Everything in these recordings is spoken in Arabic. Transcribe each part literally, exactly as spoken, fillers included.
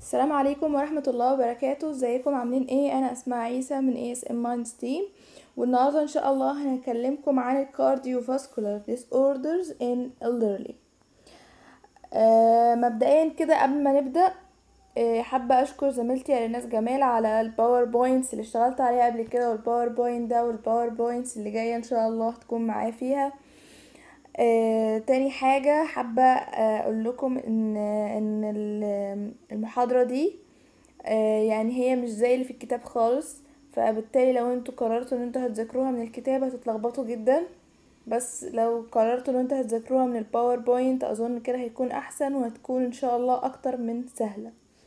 السلام عليكم ورحمة الله وبركاته. ازيكم عاملين ايه؟ انا اسماء عيسى من اي اس ام مايندز تيم، والنهارده ان شاء الله هنكلمكم عن الكارديوفاسكولار disorders in elderly. آه مبدئيا كده قبل ما نبدأ، آه حابة اشكر زميلتي ريناس جمال على الباوربوينتس اللي اشتغلت عليها قبل كده، والباوربوينت ده والباوربوينتس اللي جاية ان شاء الله تكون معايا فيها. آه، تاني حاجة حابة آه، اقول لكم ان ان ال- المحاضرة دي آه، يعني هي مش زي اللي في الكتاب خالص، فبالتالي لو انتوا قررتوا ان انتوا هتذاكروها من الكتاب هتتلخبطوا جدا، بس لو قررتوا ان انتوا هتذاكروها من الباوربوينت اظن كده هيكون احسن، وهتكون ان شاء الله اكتر من سهلة.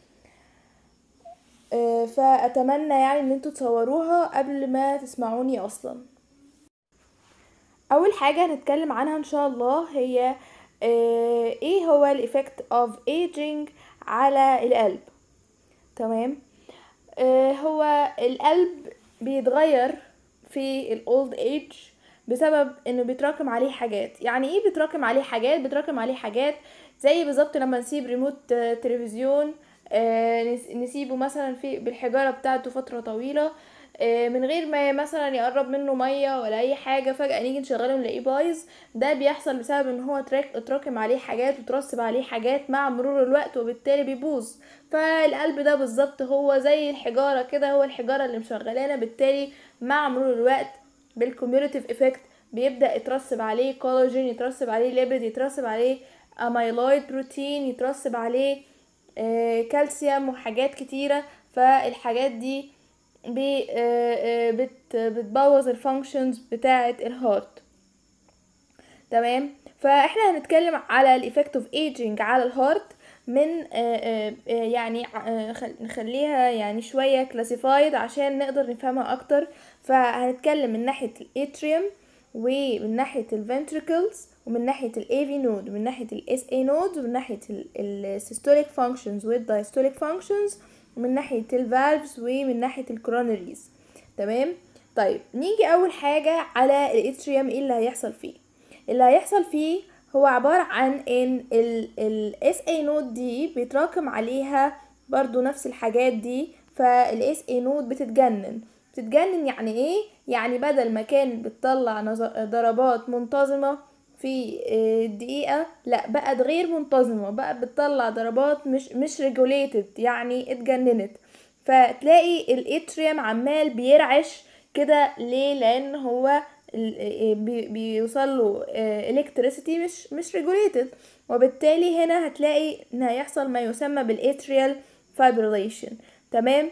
آه، فاتمنى يعني ان انتوا تصوروها قبل ما تسمعوني اصلا. اول حاجة هنتكلم عنها ان شاء الله هي آه، ايه هو الايفكت اوف ايجينج على القلب. تمام. آه، هو القلب بيتغير في الاولد ايج بسبب انه بيتراكم عليه حاجات. يعني ايه بيتراكم عليه حاجات؟ بيتراكم عليه حاجات زي بالظبط لما نسيب ريموت آه، تلفزيون، آه، نس- نسيبه مثلا في بالحجارة بتاعته فترة طويلة، آه، من غير ما مثلا يقرب منه مية ولا اي حاجة، فجأة نيجي نشغله نلاقيه بايظ. ده بيحصل بسبب ان هو تراك اتراكم عليه حاجات وترسب عليه حاجات مع مرور الوقت، وبالتالي بيبوظ. فالقلب ده بالظبط هو زي الحجارة كده، هو الحجارة اللي مشغلانا، بالتالي مع مرور الوقت بالكوميوليتيف افكت بيبدأ يترسب عليه كولاجين، يترسب عليه ليبيد، يترسب عليه اميلويد بروتين، يترسب عليه آه كالسيوم وحاجات كتيرة. فالحاجات دي بي آه آه بت بتبوظ الفانكشنز بتاعة الهارت. تمام. فاحنا هنتكلم على الايفكت اوف ايجينج على الهارت من آه، آه، آه، يعني آه، خل- نخليها يعني شوية كلاسيفايد عشان نقدر نفهمها اكتر. فهنتكلم من ناحية الاتريوم، ومن ناحية الفنتريكلز، ومن ناحية الاي نود، ومن ناحية الاس اي نود، ومن ناحية السيستوليك فانكشنز والدايستوليك فانكشنز، ومن ناحية الفالفز، ومن ناحية الكرونريز. تمام. طيب نيجي اول حاجة على الاتريوم. ايه اللي هيحصل فيه؟ اللي هيحصل فيه هو عبارة عن ان ال ال اس اي نود دي بيتراكم عليها برضو نفس الحاجات دي، فال اس اي نود بتتجنن. بتتجنن يعني ايه؟ يعني بدل ما كان بتطلع نظ- ضربات منتظمة في آه، الدقيقة، لا بقت غير منتظمة، بقت بتطلع ضربات مش مش ريجوليتد، يعني اتجننت. فتلاقي الاتريوم عمال بيرعش كده. ليه؟ لان هو ال- بي- بيوصل له الكتريسيتي مش مش ريجوليتد، وبالتالي هنا هتلاقي ان هيحصل ما يسمى بالاتريال فايبريليشن. تمام.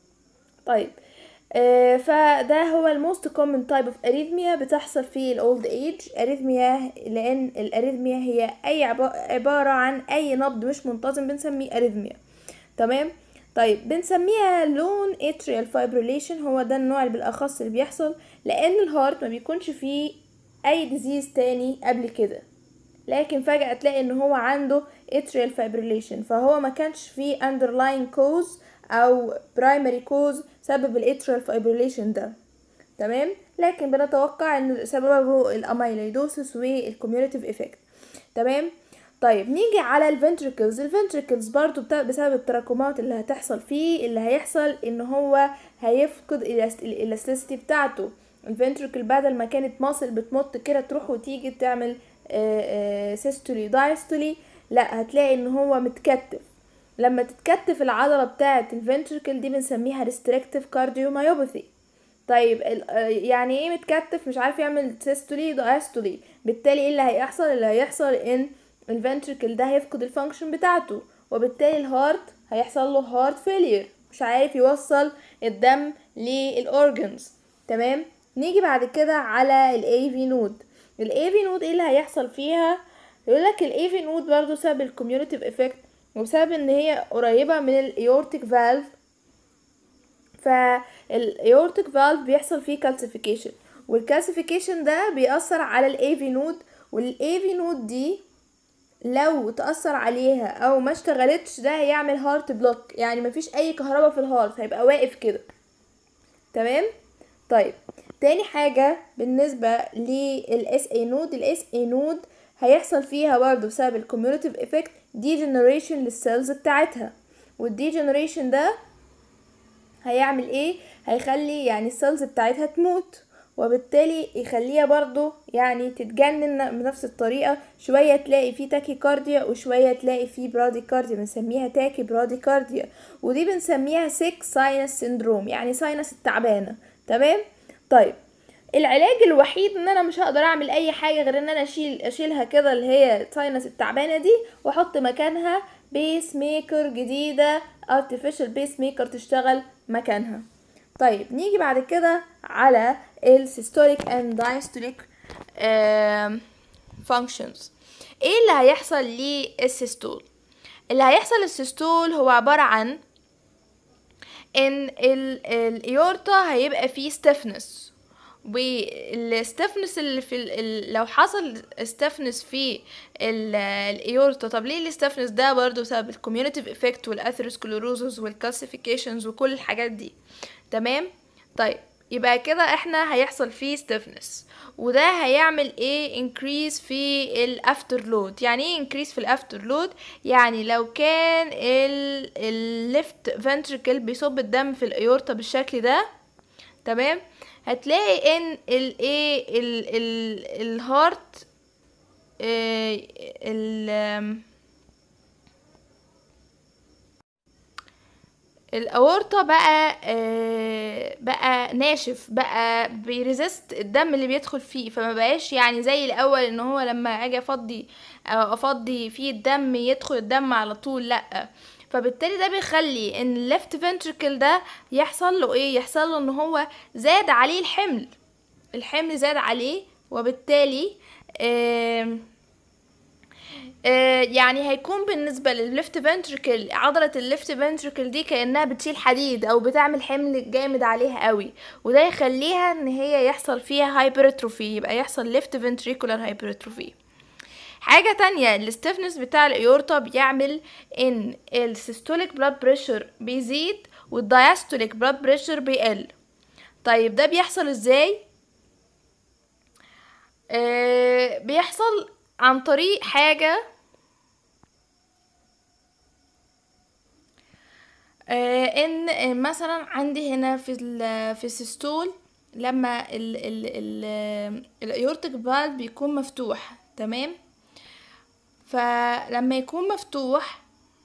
طيب آه فده هو الموست كومن تايب اوف اريثميا بتحصل في الاولد ايج اريثميا، لان الاريثميا هي اي عبا- عبارة عن اي نبض مش منتظم بنسميه اريثميا. تمام. طيب بنسميها لون اتريال فايبريليشن، هو ده النوع اللي بالاخص اللي بيحصل لان الهارت ما بيكونش فيه اي ديزيز تاني قبل كده، لكن فجأة تلاقي ان هو عنده atrial fibrillation، فهو ما كانش فيه underlying cause او primary cause سبب ال atrial fibrillation ده. تمام. لكن بنتوقع ان سببه الاميليدوسس والكوميوليتيف افكت. تمام. طيب نيجي على الفنتريكلز. الفنتريكلز برضو بتا- بسبب التراكمات اللي هتحصل فيه، اللي هيحصل ان هو هيفقد الالاستيسيتي بتاعته. الفنتريكل بدل ما كانت ماسل بتمط كده تروح وتيجي تعمل سيستولي دايستولي، لا هتلاقي ان هو متكتف. لما تتكتف العضلة بتاعة الفنتريكل دي بنسميها restrictive cardiomyopathy. طيب ال- آه، يعني ايه متكتف مش عارف يعمل سيستولي دايستولي؟ بالتالي ايه اللي هيحصل؟ اللي هيحصل ان الفنتريكل ده هيفقد الفانكشن بتاعته، وبالتالي الهارت هيحصل له هارت فيلير، مش عارف يوصل الدم للاورجنز. تمام. نيجي بعد كده على الاي في نود. الاي في نود ايه اللي هيحصل فيها؟ يقولك الاي في نود برضو سبب الكوميونيتيف افكت، وبسبب ان هي قريبة من الايورتيك فالف، فالايورتيك فالف بيحصل فيه كالسيفيكيشن، والكالسيفيكيشن ده بيأثر على الاي في نود، والاي في نود دي لو تأثر عليها او ما اشتغلتش ده هيعمل هارت بلوك، يعني مفيش اي كهرباء في الهارت، هيبقى واقف كده. تمام. طيب تاني حاجة بالنسبة للاس اي نود، الاس اي نود هيحصل فيها برضه بسبب الكوميوليتيف افكت دي جنريشن للسيلز بتاعتها، والديجنريشن ده هيعمل ايه؟ هيخلي يعني السيلز بتاعتها تموت، وبالتالي يخليها برضو يعني تتجنن بنفس الطريقة. شوية تلاقي فيه تاكيكارديا وشوية تلاقي فيه براديكارديا، بنسميها تاكي براديكارديا، ودي بنسميها سيك ساينس سيندروم، يعني ساينس التعبانة. تمام. طيب العلاج الوحيد ان انا مش هقدر اعمل اي حاجة غير ان انا اشيل اشيلها كده اللي هي ساينس التعبانة دي، واحط مكانها بيس ميكر جديدة artificial بيس ميكر تشتغل مكانها. طيب نيجي بعد كده على السيستوليك and diastolic functions. ايه اللي هيحصل للسيستول؟ اللي هيحصل للسيستول هو عبارة عن ان الايورتا هيبقى فيه stiffness، والستفنس اللي في ال... لو حصل استفنس في الايورتا. طب ليه الاستفنس ده؟ برضو بسبب الكوميونيتيف افكت والاثيروسكلوروزس والكالسيفيكيشنز وكل الحاجات دي. تمام. طيب يبقى كده احنا هيحصل فيه stiffness، وده هيعمل ايه؟ increase في الافتر لود. يعني ايه increase في الافتر لود؟ يعني لو كان الليفت فنتريكل بيصب الدم في الايورتا بالشكل ده، تمام، هتلاقي ان الايه الهارت ال الاورطة بقى آه بقى ناشف، بقى بيريزست الدم اللي بيدخل فيه، فما بقاش يعني زي الاول ان هو لما اجي افضي افضي فيه الدم يدخل الدم على طول، لا. فبالتالي ده بيخلي ان الليفت فنتريكل ده يحصل له ايه؟ يحصل له ان هو زاد عليه الحمل الحمل زاد عليه، وبالتالي آه يعني هيكون بالنسبة للليفت فنتريكل، عضلة الليفت فنتريكل دي كأنها بتشيل حديد او بتعمل حمل جامد عليها قوي، وده يخليها ان هي يحصل فيها هايبرتروفي، يبقى يحصل ليفت فنتريكولار هايبرتروفي. حاجة تانية، الستيفنس بتاع الايورتا بيعمل ان السيستوليك بلاد بريشر بيزيد والدايستوليك بلاد بريشر بيقل. طيب ده بيحصل ازاي؟ آه بيحصل عن طريق حاجة آه ان مثلا عندي هنا في في السيستول لما ال ال ال الايورتيك فالف بيكون مفتوح، تمام، فلما يكون مفتوح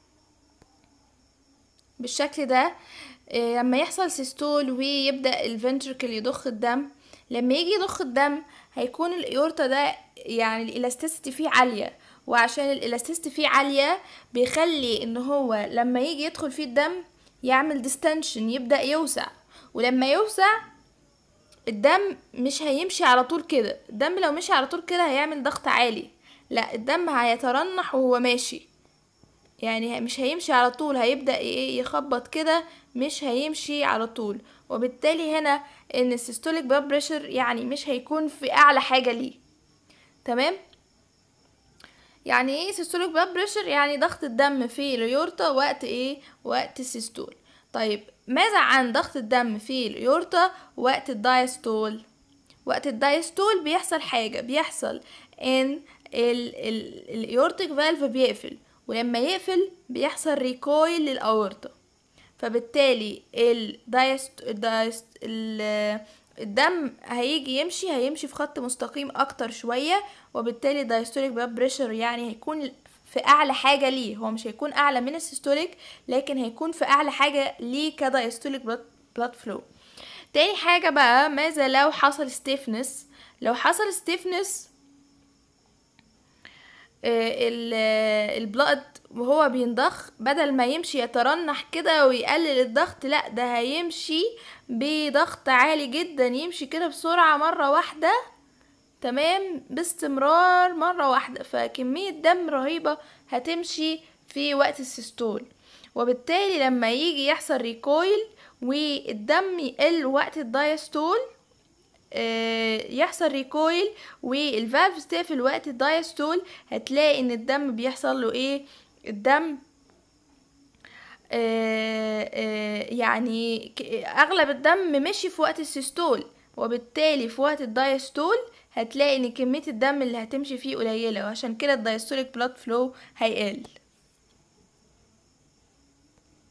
بالشكل ده آه لما يحصل سيستول ويبدأ الفنتركل يضخ الدم، لما يجي يضخ الدم هيكون الايورتا ده يعني الالاستيسيتي فيه عالية، وعشان الالاستيسيتي فيه عالية بيخلي ان هو لما يجي يدخل فيه الدم يعمل ديستنشن، يبدأ يوسع، ولما يوسع الدم مش هيمشي على طول كده. الدم لو مشي على طول كده هيعمل ضغط عالي، لا، الدم هيترنح وهو ماشي، يعني مش هيمشي على طول، هيبدأ ايه يخبط كده، مش هيمشي على طول. وبالتالي هنا ان السيستوليك بلاد بريشر يعني مش هيكون في اعلى حاجة ليه. تمام. يعني ايه سيستوليك بلاد بريشر؟ يعني ضغط الدم في اليورتا وقت ايه؟ وقت السيستول. طيب ماذا عن ضغط الدم في اليورتا وقت الدايستول؟ وقت الدايستول بيحصل حاجة، بيحصل ان الايورتيك فالف بيقفل، ولما يقفل بيحصل ريكويل للاورطة، فبالتالي الدايست الدايست الدم هيجي يمشي هيمشي في خط مستقيم اكتر شوية، وبالتالي الدايستوليك بلاد بريشر يعني هيكون في اعلى حاجة ليه. هو مش هيكون اعلى من السيستوليك، لكن هيكون في اعلى حاجة ليه كدايستوليك بلاد فلو. تاني حاجة بقى، ماذا لو حصل ستيفنس؟ لو حصل ستيفنس البلاد وهو بينضخ بدل ما يمشي يترنح كده ويقلل الضغط، لا، ده هيمشي بضغط عالي جدا، يمشي كده بسرعة مرة واحدة، تمام، باستمرار مرة واحدة، فكمية دم رهيبة هتمشي في وقت السيستول. وبالتالي لما يجي يحصل ريكويل والدم يقل وقت الدايستول يحصل ريكويل والفالف تقفل وقت الدايستول، هتلاقي ان الدم بيحصل له ايه؟ الدم آآ آآ يعني اغلب الدم مشي في وقت السيستول، وبالتالي في وقت الدايستول هتلاقي ان كمية الدم اللي هتمشي فيه قليلة، وعشان كده الدايستوليك بلاد فلو هيقل.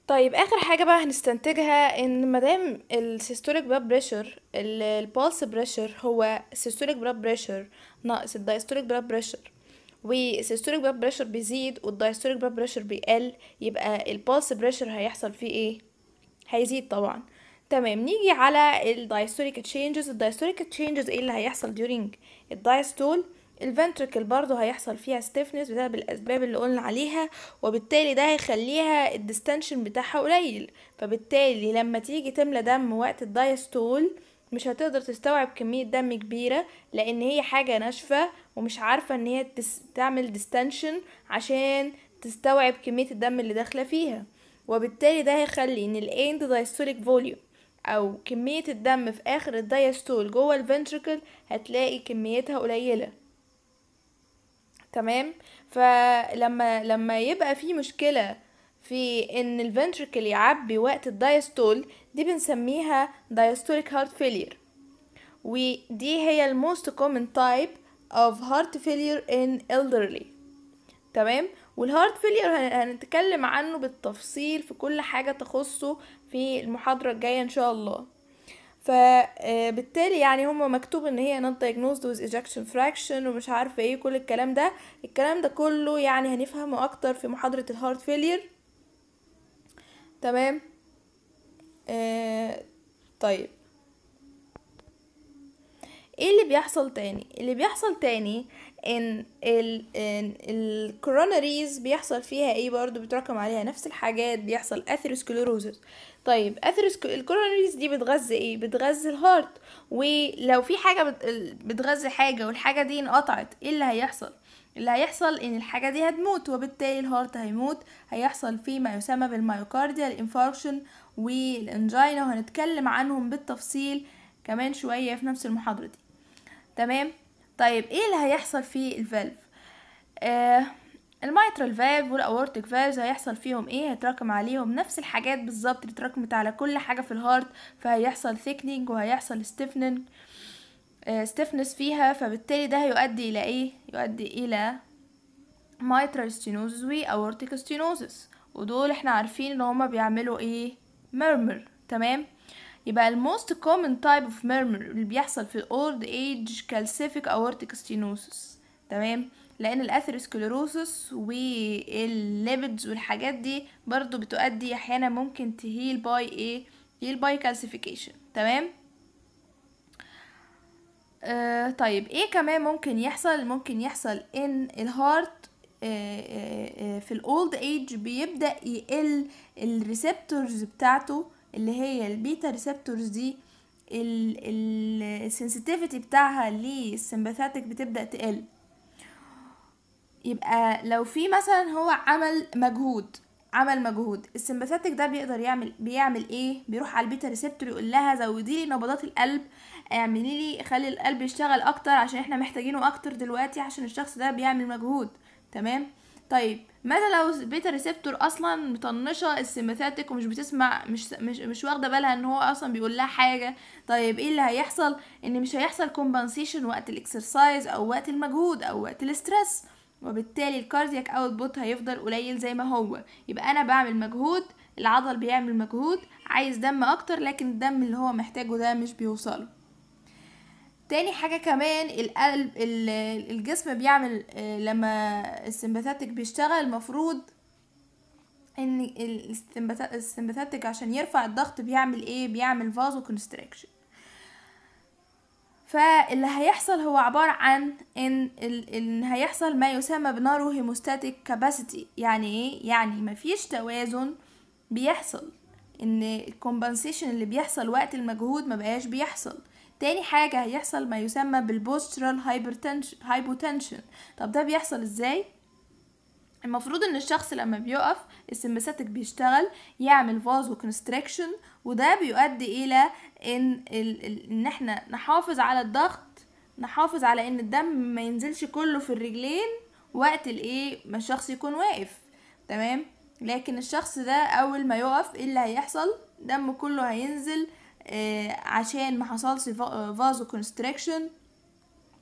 طيب اخر حاجه بقى هنستنتجها ان مادام السيستوليك بلاد بريشر البولس بريشر هو السيستوليك بلاد بريشر ناقص الدايستوليك بلاد بريشر، والسيستوليك بلاد بريشر بيزيد والدايستوليك بلاد بريشر بيقل، يبقى البولس بريشر هيحصل فيه ايه؟ هيزيد طبعا. تمام، نيجي على الدايستوليك تشينجز. الدايستوليك تشينجز ايه اللي هيحصل during الدايستول؟ الفنتركل برضو هيحصل فيها stiffness بسبب الاسباب اللي قلنا عليها، وبالتالي ده هيخليها الديستنشن بتاعها قليل، فبالتالي لما تيجي تملى دم وقت الدايستول مش هتقدر تستوعب كمية دم كبيرة، لان هي حاجة ناشفة ومش عارفة ان هي تس... تعمل ديستنشن عشان تستوعب كمية الدم اللي داخلة فيها، وبالتالي ده هيخلي ان الاند دايستوليك فوليوم او كمية الدم في اخر الدايستول جوه الفنتركل هتلاقي كميتها قليلة. تمام، فلما لما يبقى في مشكلة في ان الفنتركل يعبي وقت الدايستول دي بنسميها diastolic heart failure، ودي هي ال most common type of heart failure in elderly. تمام، والهارت فيلير هنتكلم عنه بالتفصيل في كل حاجة تخصه في المحاضرة الجاية ان شاء الله. فبالتالي يعني هما مكتوب ان هي not diagnosed with ejection fraction ومش عارفة ايه كل الكلام ده، الكلام ده كله يعني هنفهمه اكتر في محاضرة الهارت فيلير. تمام. آه طيب ايه اللي بيحصل تاني؟ اللي بيحصل تاني ان ال الكوروناريز بيحصل فيها ايه؟ برضو بتراكم عليها نفس الحاجات، بيحصل اثيروسكليروزس. طيب الكوروناريز دي بتغذي ايه؟ بتغذي الهارت، ولو في حاجه بت... بتغذي حاجه والحاجه دي انقطعت ايه اللي هيحصل؟ اللي هيحصل ان الحاجه دي هتموت، وبالتالي الهارت هيموت، هيحصل فيه ما يسمى بالمايوكارديال انفاركشن والانجينا، وهنتكلم عنهم بالتفصيل كمان شويه في نفس المحاضره دي. تمام. طيب ايه اللي هيحصل في الفالف؟ آه الميترال فالف والاورتيك فالف هيحصل فيهم ايه؟ هيتراكم عليهم نفس الحاجات بالظبط اللي اتراكمت على كل حاجه في الهارت، فهيحصل ثيكنينج وهيحصل ستيفنينج آه ستيفنس فيها، فبالتالي ده هيؤدي الى ايه؟ يؤدي الى mitral stenosis و aortic stenosis، ودول احنا عارفين ان هما بيعملوا ايه؟ murmur. تمام. يبقى ال most common type of murmur اللي بيحصل في old age calcific aortic stenosis. تمام، لان الاثيروسكليروسس والليبيدز والحاجات دي برضو بتؤدي احيانا ممكن تهيل باي ايه؟ هيل باي calcification. تمام. آه طيب ايه كمان ممكن يحصل؟ ممكن يحصل ان الهارت آه آه في الاولد ايج بيبدأ يقل الريسبتورز بتاعته اللي هي البيتا ريسبتورز دي، السنسيتيفيتي بتاعها للسمباثاتيك بتبدأ تقل. يبقى لو في مثلا هو عمل مجهود عمل مجهود السمباثاتيك ده بيقدر يعمل بيعمل ايه؟ بيروح على البيتا ريسبتور يقول لها زودي لي نبضات القلب، اعملي لي خلي القلب يشتغل اكتر عشان احنا محتاجينه اكتر دلوقتي عشان الشخص ده بيعمل مجهود. تمام. طيب ماذا لو البيتا ريسبتور اصلا مطنشه السمباثاتيك ومش بتسمع، مش مش مش واخده بالها ان هو اصلا بيقول لها حاجه؟ طيب ايه اللي هيحصل؟ ان مش هيحصل كومبنسيشن وقت الاكسرسايز او وقت المجهود او وقت الاسترس، وبالتالي الكاردياك اوتبوت هيفضل قليل زي ما هو. يبقى انا بعمل مجهود، العضل بيعمل مجهود، عايز دم اكتر، لكن الدم اللي هو محتاجه ده مش بيوصله. تاني حاجة كمان القلب الجسم بيعمل لما السمباثاتيك بيشتغل المفروض ان السمباثاتيك عشان يرفع الضغط بيعمل ايه؟ بيعمل فازو كونستريكشن. فاللي هيحصل هو عبارة عن ان ان هيحصل ما يسمى بنارو هيموستاتيك كاباسيتي. يعني ايه؟ يعني مفيش توازن بيحصل، ان الكومبنسيشن اللي بيحصل وقت المجهود ما بقاش بيحصل. تاني حاجة هيحصل ما يسمى بالبوسترال هايبوتنشن. طب ده بيحصل ازاي؟ المفروض ان الشخص لما بيقف السمباثيك بيشتغل يعمل فازو كونستريكشن، وده بيؤدي الى ان ال ال ان احنا نحافظ على الضغط، نحافظ على ان الدم ما ينزلش كله في الرجلين وقت الايه ما الشخص يكون واقف. تمام. لكن الشخص ده اول ما يقف ايه اللي هيحصل؟ دم كله هينزل آه عشان ما حصلش فازو كونستريكشن،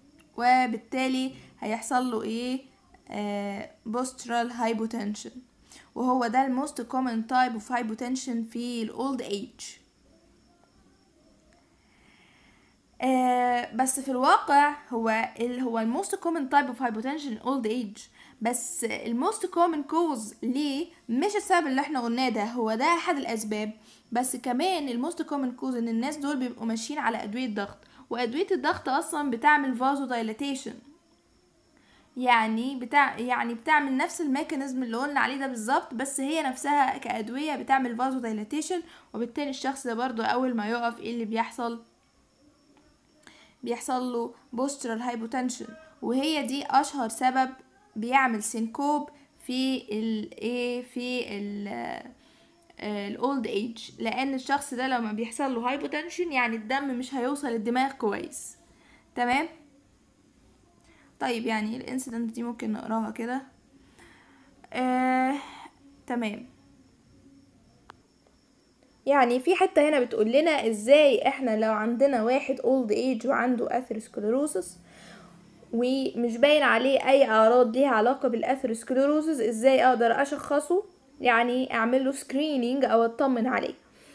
وبالتالي هيحصل له ايه؟ بوسترال هايبوتنشن. وهو ده الموست كومن تايب اوف هايبوتنشن في الاولد ايج. آه بس في الواقع هو ال هو الموست كومن تايب اوف هايبوتنشن اولد ايج، بس الموست كومن كوز ليه مش السبب اللي احنا قلناه ده، هو ده احد الاسباب، بس كمان الموست كومن كوز ان الناس دول بيبقوا ماشيين على ادويه ضغط، وادويه الضغط اصلا بتعمل فازو دايلاتيشن، يعني بتاع يعني بتعمل نفس الميكانيزم اللي قلنا عليه ده بالظبط، بس هي نفسها كادويه بتعمل فازو دايلاتيشن، وبالتالي الشخص ده برضو اول ما يقف ايه اللي بيحصل؟ بيحصل له postural hypotension، وهي دي اشهر سبب بيعمل سينكوب في ال ايه في ال الاولد ايج، لان الشخص ده لما بيحصل له هايبوتنشن يعني الدم مش هيوصل الدماغ كويس. تمام. طيب يعني الانسيدنت دي ممكن نقراها كده. آه، تمام. يعني في حتة هنا بتقول لنا ازاي احنا لو عندنا واحد اولد ايج وعنده اثيروسكليروسس ومش باين عليه اي اعراض ليها علاقة بالاثيروسكليروسس، ازاي اقدر اشخصه، يعني اعمل له سكرينينج او اطمن عليه.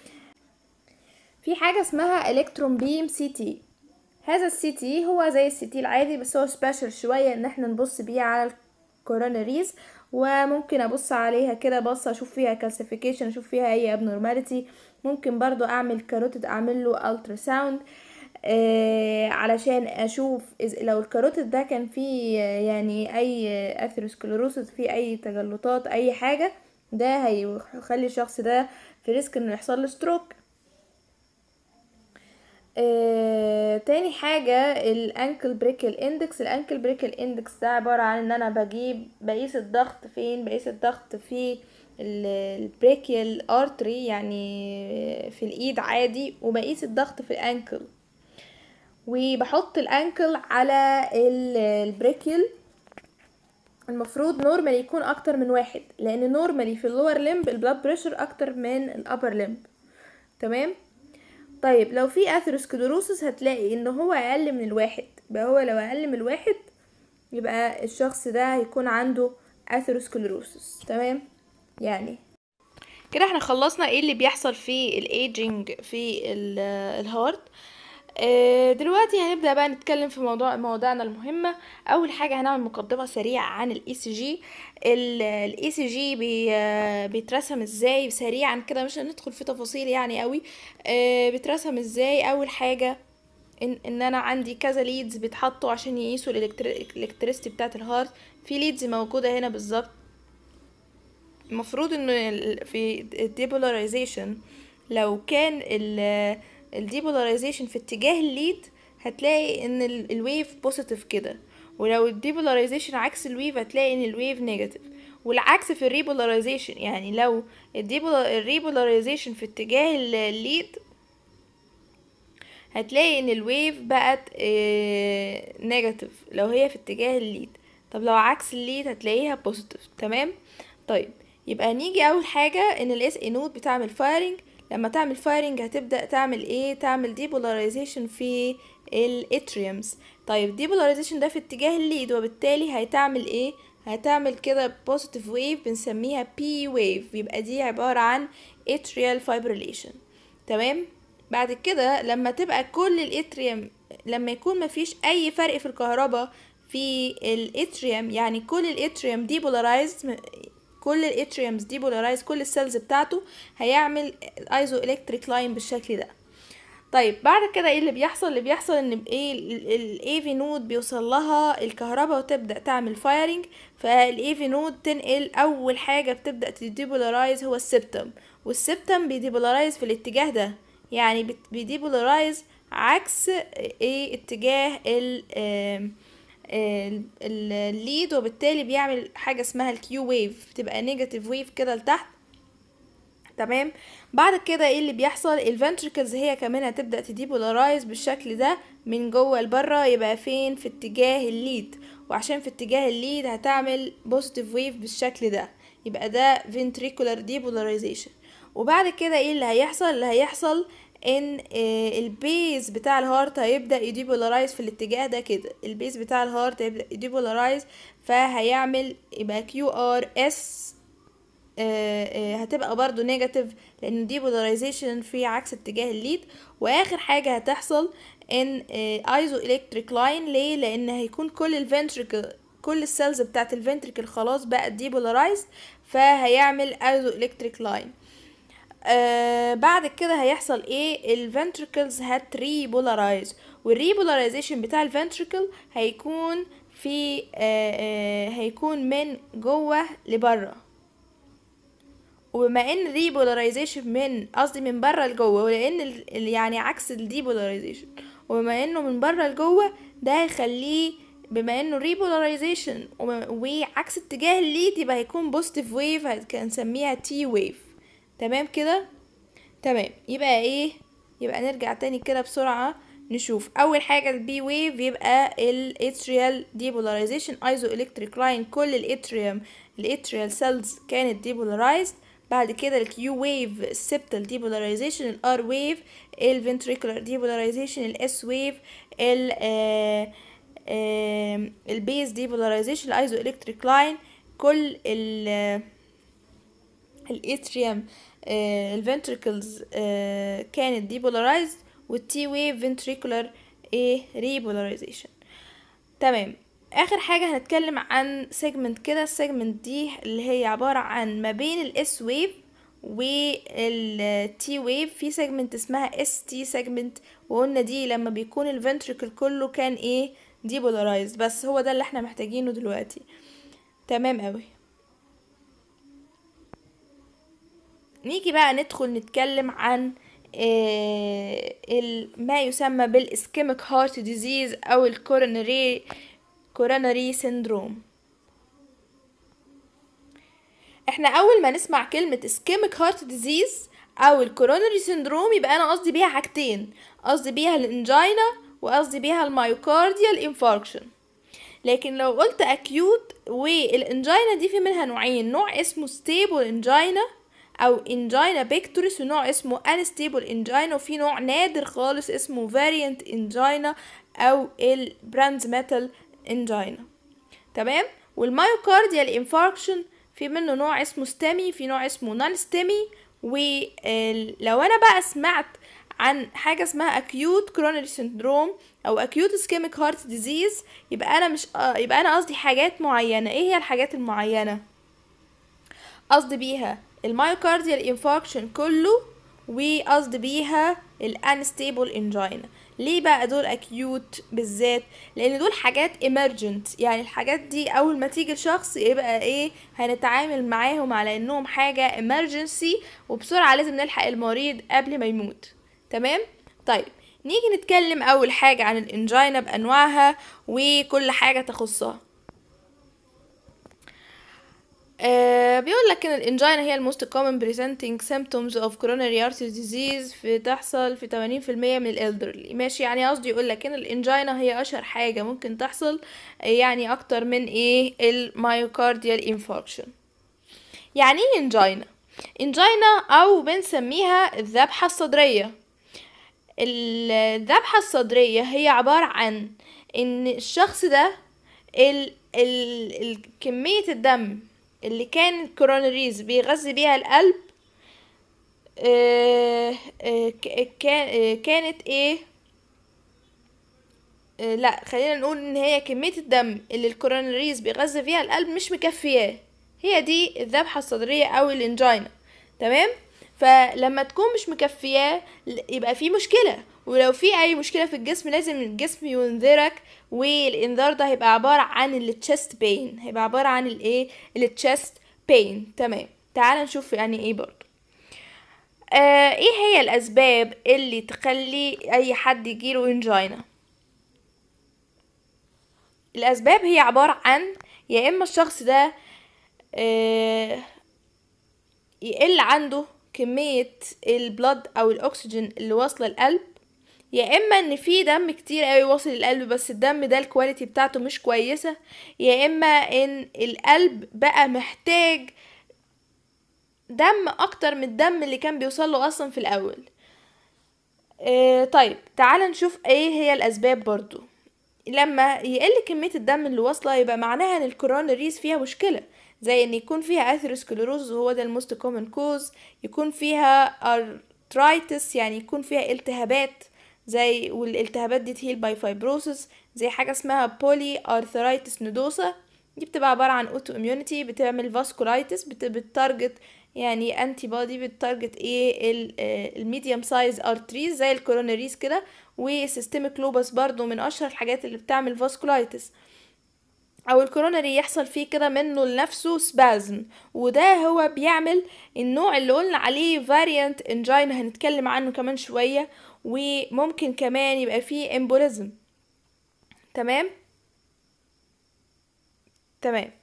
في حاجة اسمها الكترون بيم سي تي. هذا السي تي هو زي السي تي العادي، بس هو سبيشال شوية ان احنا نبص بيه على الكوروناريز، وممكن ابص عليها كده بصة اشوف فيها كالسيفيكيشن، اشوف فيها اي ابنورماليتي. ممكن برضو اعمل كاروتيد، اعمل له الترا ساوند آه علشان اشوف لو الكاروتيد ده كان فيه يعني اي اثيروسكليروسس، فيه اي تجلطات اي حاجة، ده هيخلي الشخص ده في ريسك انه يحصل له ستروك. آه، تاني حاجة الانكل بريكل اندكس. الانكل بريكل اندكس ده عبارة عن ان انا بجيب بقيس الضغط فين، بقيس الضغط في البريكل ارتري يعني في الايد عادي، وبقيس الضغط في الانكل، وبحط الانكل على البريكل. المفروض نورمالي يكون اكتر من واحد، لان نورمالي في اللور لمب البلاد بريشر اكتر من الابر لمب. تمام. طيب لو في اثيروسكليروسس هتلاقي ان هو اقل من الواحد، يبقى هو لو اقل من الواحد يبقى الشخص ده هيكون عنده اثيروسكليروسس. تمام. يعني كده احنا خلصنا ايه اللي بيحصل في الايجينج في الهارت. اه دلوقتي هنبدأ بقى نتكلم في موضوع مواضيعنا المهمة. اول حاجة هنعمل مقدمة سريعة عن الاي سي جي. الاي سي جي بيترسم ازاي سريعا كده، مش هندخل في تفاصيل يعني قوي. اه بيترسم ازاي؟ اول حاجة ان, إن انا عندي كذا ليدز بيتحطوا عشان يقيسوا الالكتريستي بتاعة الهارت. في ليدز موجودة هنا بالظبط. المفروض انه في الديبولاريزيشن لو كان الديبولاريزيشن في اتجاه الليد هتلاقي ان الويف بوزيتيف كده، ولو الديبولاريزيشن عكس الويف هتلاقي ان الويف نيجاتيف، والعكس في الريبولاريزيشن. يعني لو الريبولاريزيشن في اتجاه الليد هتلاقي ان الويف بقت نيجاتيف لو هي في اتجاه الليد. طب لو عكس الليد هتلاقيها بوزيتيف. تمام. طيب يبقى نيجي اول حاجه ان الاس اي نود بتعمل فايرنج. لما تعمل فايرنج هتبدا تعمل ايه؟ تعمل ديبولاريزيشن في الاتريومز. طيب ديبولاريزيشن ده في اتجاه الليد، وبالتالي هتعمل ايه؟ هتعمل كده بوزيتيف ويف بنسميها بي ويف، يبقى دي عباره عن اتريال فايبريليشن. تمام. بعد كده لما تبقى كل الاتريوم، لما يكون مفيش اي فرق في الكهرباء في الاتريوم، يعني كل الاتريوم ديبولارايزد، كل الاتريومز ديبولارايز، كل السيلز بتاعته هيعمل ايزو الكتريك لاين بالشكل ده. طيب بعد كده ايه اللي بيحصل؟ اللي بيحصل ان ايه الاي في نود بيوصل لها الكهرباء وتبدا تعمل فايرنج، فالاي في نود تنقل اول حاجه بتبدا تديبولارايز هو السبتم، والسبتم بيديبولارايز في الاتجاه ده، يعني بيديبولارايز عكس ايه اتجاه ال الليد، وبالتالي بيعمل حاجه اسمها الكيو ويف، بتبقى نيجاتيف ويف كده لتحت. تمام. بعد كده ايه اللي بيحصل؟ الفنتريكلز هي كمان هتبدا تديبولارايز بالشكل ده من جوه لبره، يبقى فين؟ في اتجاه الليد، وعشان في اتجاه الليد هتعمل بوزيتيف ويف بالشكل ده، يبقى ده ventricular depolarization. وبعد كده ايه اللي هيحصل؟ اللي هيحصل ان آه البيز بتاع الهارت هيبدا يديبولارايز في الاتجاه ده كده، البيز بتاع الهارت هيبدا يديبولارايز، فهيعمل يبقى كيو ار اس هتبقى برضو نيجاتيف لان ديبولاريزيشن في عكس اتجاه الليد. واخر حاجة هتحصل ان ايزو الكتريك لاين. ليه؟ لان هيكون كل الفنتريكل كل السيلز بتاعت الفنتريكل خلاص بقت ديبولارايزد، فهيعمل ايزو الكتريك لاين. آه بعد كده هيحصل ايه؟ الفنتريكلز هتريبولارايز، والريبولاريزيشن بتاع الفنتريكل هيكون في آه آه هيكون من جوه لبره. وبما ان الريبولاريزيشن من قصدي من بره لجوه، ولان ال يعني عكس الديبولاريزيشن، وبما انه من بره لجوه ده هيخليه بما انه ريبولاريزيشن وعكس اتجاه الليد يبقى هيكون بوزيتيف ويف، هنسميها تي ويف. تمام كده؟ تمام. يبقى ايه؟ يبقى نرجع تاني كده بسرعة نشوف. اول حاجة البي ويف يبقى الاتريال ديبولاريزيشن ايزو الكتريك لاين، كل الاتريوم الاتريال سيلز كانت ديبولارايزد. بعد كده الكيو ويف السبتال ديبولاريزيشن، الار ويف الفنتريكولار ديبولاريزيشن، الاس ويف ال البيز ديبولاريزيشن الايزو الكتريك لاين، كل ال الاتريوم الفنتريكلز كانت ديبولارايزد، والتي ويف فنتريكولار ايه ريبولاريزيشن. تمام. اخر حاجه هنتكلم عن سيجمنت كده. السيجمنت دي اللي هي عباره عن ما بين الاس ويف والتي ويف في سيجمنت اسمها اس تي سيجمنت، وقلنا دي لما بيكون الفنتريكل كله كان ايه ديبولارايزد. بس هو ده اللي احنا محتاجينه دلوقتي. تمام قوي. نيجي بقى ندخل نتكلم عن آه ما يسمى بالاسكيميك هارت ديزيز او الكورونري كورونري سيندروم. احنا اول ما نسمع كلمة اسكيميك هارت ديزيز او الكورونري سيندروم يبقى انا قصدي بيها حاجتين، قصدي بيها الانجينا وقصدي بيها المايوكارديال انفاركشن. لكن لو قلت اكيوت، والانجينا دي في منها نوعين، نوع اسمه ستيبل انجينا او انجينا بيكتوريس، ونوع اسمه انستيبل انجينا، وفي نوع نادر خالص اسمه فاريانت انجينا او البراندز ميتال انجينا. تمام. والمايوكارديال انفاركشن في منه نوع اسمه ستيمي، في نوع اسمه نون ستيمي. ولو انا بقى سمعت عن حاجه اسمها اكيوت كورونري سيندروم او اكيوت اسكيميك هارت ديزيز يبقى انا مش آه يبقى انا قصدي حاجات معينه. ايه هي الحاجات المعينه؟ قصدي بيها المايوكارديال انفاركشن كله، وقصدي بيها الانستيبل انجينا. ليه بقى دول اكيوت بالذات؟ لان دول حاجات emergent، يعني الحاجات دي اول ما تيجي لشخص يبقى ايه هنتعامل معاهم على انهم حاجة emergency، وبسرعة لازم نلحق المريض قبل ما يموت. تمام. طيب نيجي نتكلم اول حاجة عن الانجينا بانواعها وكل حاجة تخصها. آه بيقول لك ان الانجينا هي الموست common presenting symptoms of coronary artery disease، بتحصل في ثمانين في المية من الالدرلي. ماشي، يعني قصدي يقول لك ان الانجينا هي اشهر حاجه ممكن تحصل، يعني اكتر من ايه المايوكارديال انفاركشن. يعني ايه انجينا؟ انجينا او بنسميها الذبحه الصدريه. الذبحه الصدريه هي عباره عن ان الشخص ده ال ال ال كميه الدم اللي كان الكوروناريز بيغذي بيها القلب آه آه كان آه كانت ايه آه لا خلينا نقول ان هي كمية الدم اللي الكوروناريز بيغذي فيها القلب مش مكفياه. هي دي الذبحة الصدرية او الانجينا. تمام. فلما تكون مش مكفياه يبقى في مشكلة، ولو في اي مشكلة في الجسم لازم الجسم ينذرك، والانذار ده هيبقى عبارة عن التشست بين، هيبقى عبارة عن الايه التشست بين. تمام. تعال نشوف يعني ايه برضو. آه ايه هي الاسباب اللي تخلي اي حد يجيله انجينا؟ الاسباب هي عبارة عن يا اما الشخص ده آه يقل عنده كمية البلد او الاكسجين اللي واصلة القلب، يا اما ان في دم كتير قوي واصل القلب بس الدم ده الكواليتي بتاعته مش كويسة، يا اما ان القلب بقى محتاج دم اكتر من الدم اللي كان بيوصله اصلا في الاول. اه طيب تعال نشوف ايه هي الاسباب برضو. لما يقل كمية الدم اللي واصلة يبقى معناها ان الكوروناريز فيها مشكلة، زي ان يكون فيها اثيروسكليروز وهو ده الموست كومن كوز، يكون فيها ارترايتس يعني يكون فيها التهابات زي والالتهابات دي تهيل باي فايبروسس، زي حاجه اسمها بولي ارثرايتس نودوسا، دي بتبقى عباره عن اوتو اميونيتي بتعمل فاسكولايتس بتارجت يعني انتي بودي بتارجت ايه الميديوم سايز ارتريز زي الكوروناريز كده، وسيستميك لوبس برضو من اشهر الحاجات اللي بتعمل فاسكولايتس، او الكوروناري يحصل فيه كده منه لنفسه سبازم، وده هو بيعمل النوع اللي قلنا عليه فاريانت انجينا هنتكلم عنه كمان شوية، وممكن كمان يبقى فيه امبوليزم. تمام تمام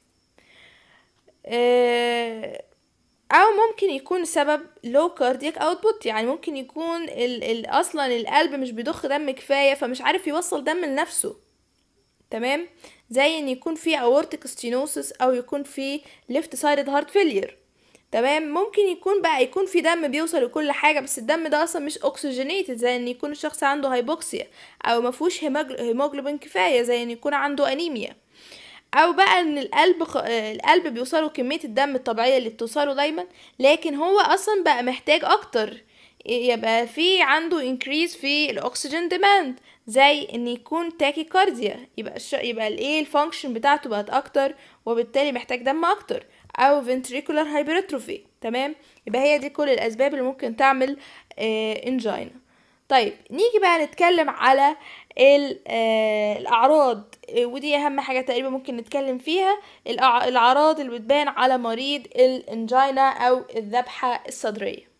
اه او ممكن يكون سبب low cardiac output، يعني ممكن يكون ال ال اصلا القلب مش بيضخ دم كفاية فمش عارف يوصل دم لنفسه. تمام، زي ان يكون في aortic stenosis او يكون في left sided heart failure. تمام، ممكن يكون بقى يكون في دم بيوصل لكل حاجة بس الدم ده اصلا مش oxygenated، زي ان يكون الشخص عنده هايبوكسيا او مفهوش هيموجلوبين كفاية، زي ان يكون عنده انيميا، او بقى ان القلب خ... القلب بيوصله كمية الدم الطبيعية اللي بتوصله دايما، لكن هو اصلا بقى محتاج اكتر، يبقى في عنده increase في الاكسجين ديماند، زي ان يكون تاكيكارديا، يبقى الش... يبقى الايه الفانكشن بتاعته بقت اكتر وبالتالي محتاج دم اكتر، او ventricular hypertrophy. تمام، يبقى هي دي كل الاسباب اللي ممكن تعمل انجينا. طيب نيجي بقى نتكلم على الاعراض، ودي اهم حاجة تقريبا ممكن نتكلم فيها، الاعراض اللي بتبان على مريض الانجينا او الذبحة الصدرية.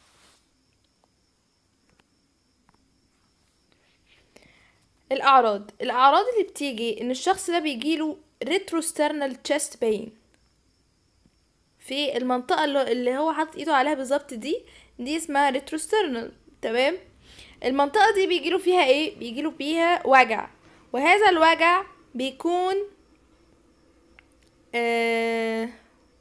الاعراض الاعراض اللي بتيجي ان الشخص ده بيجيله retrosternal chest pain في المنطقة اللي هو حاطط ايده عليها بالظبط، دي دي اسمها retrosternal. تمام، المنطقة دي بيجيله فيها ايه؟ بيجيله فيها وجع، وهذا الوجع بيكون آه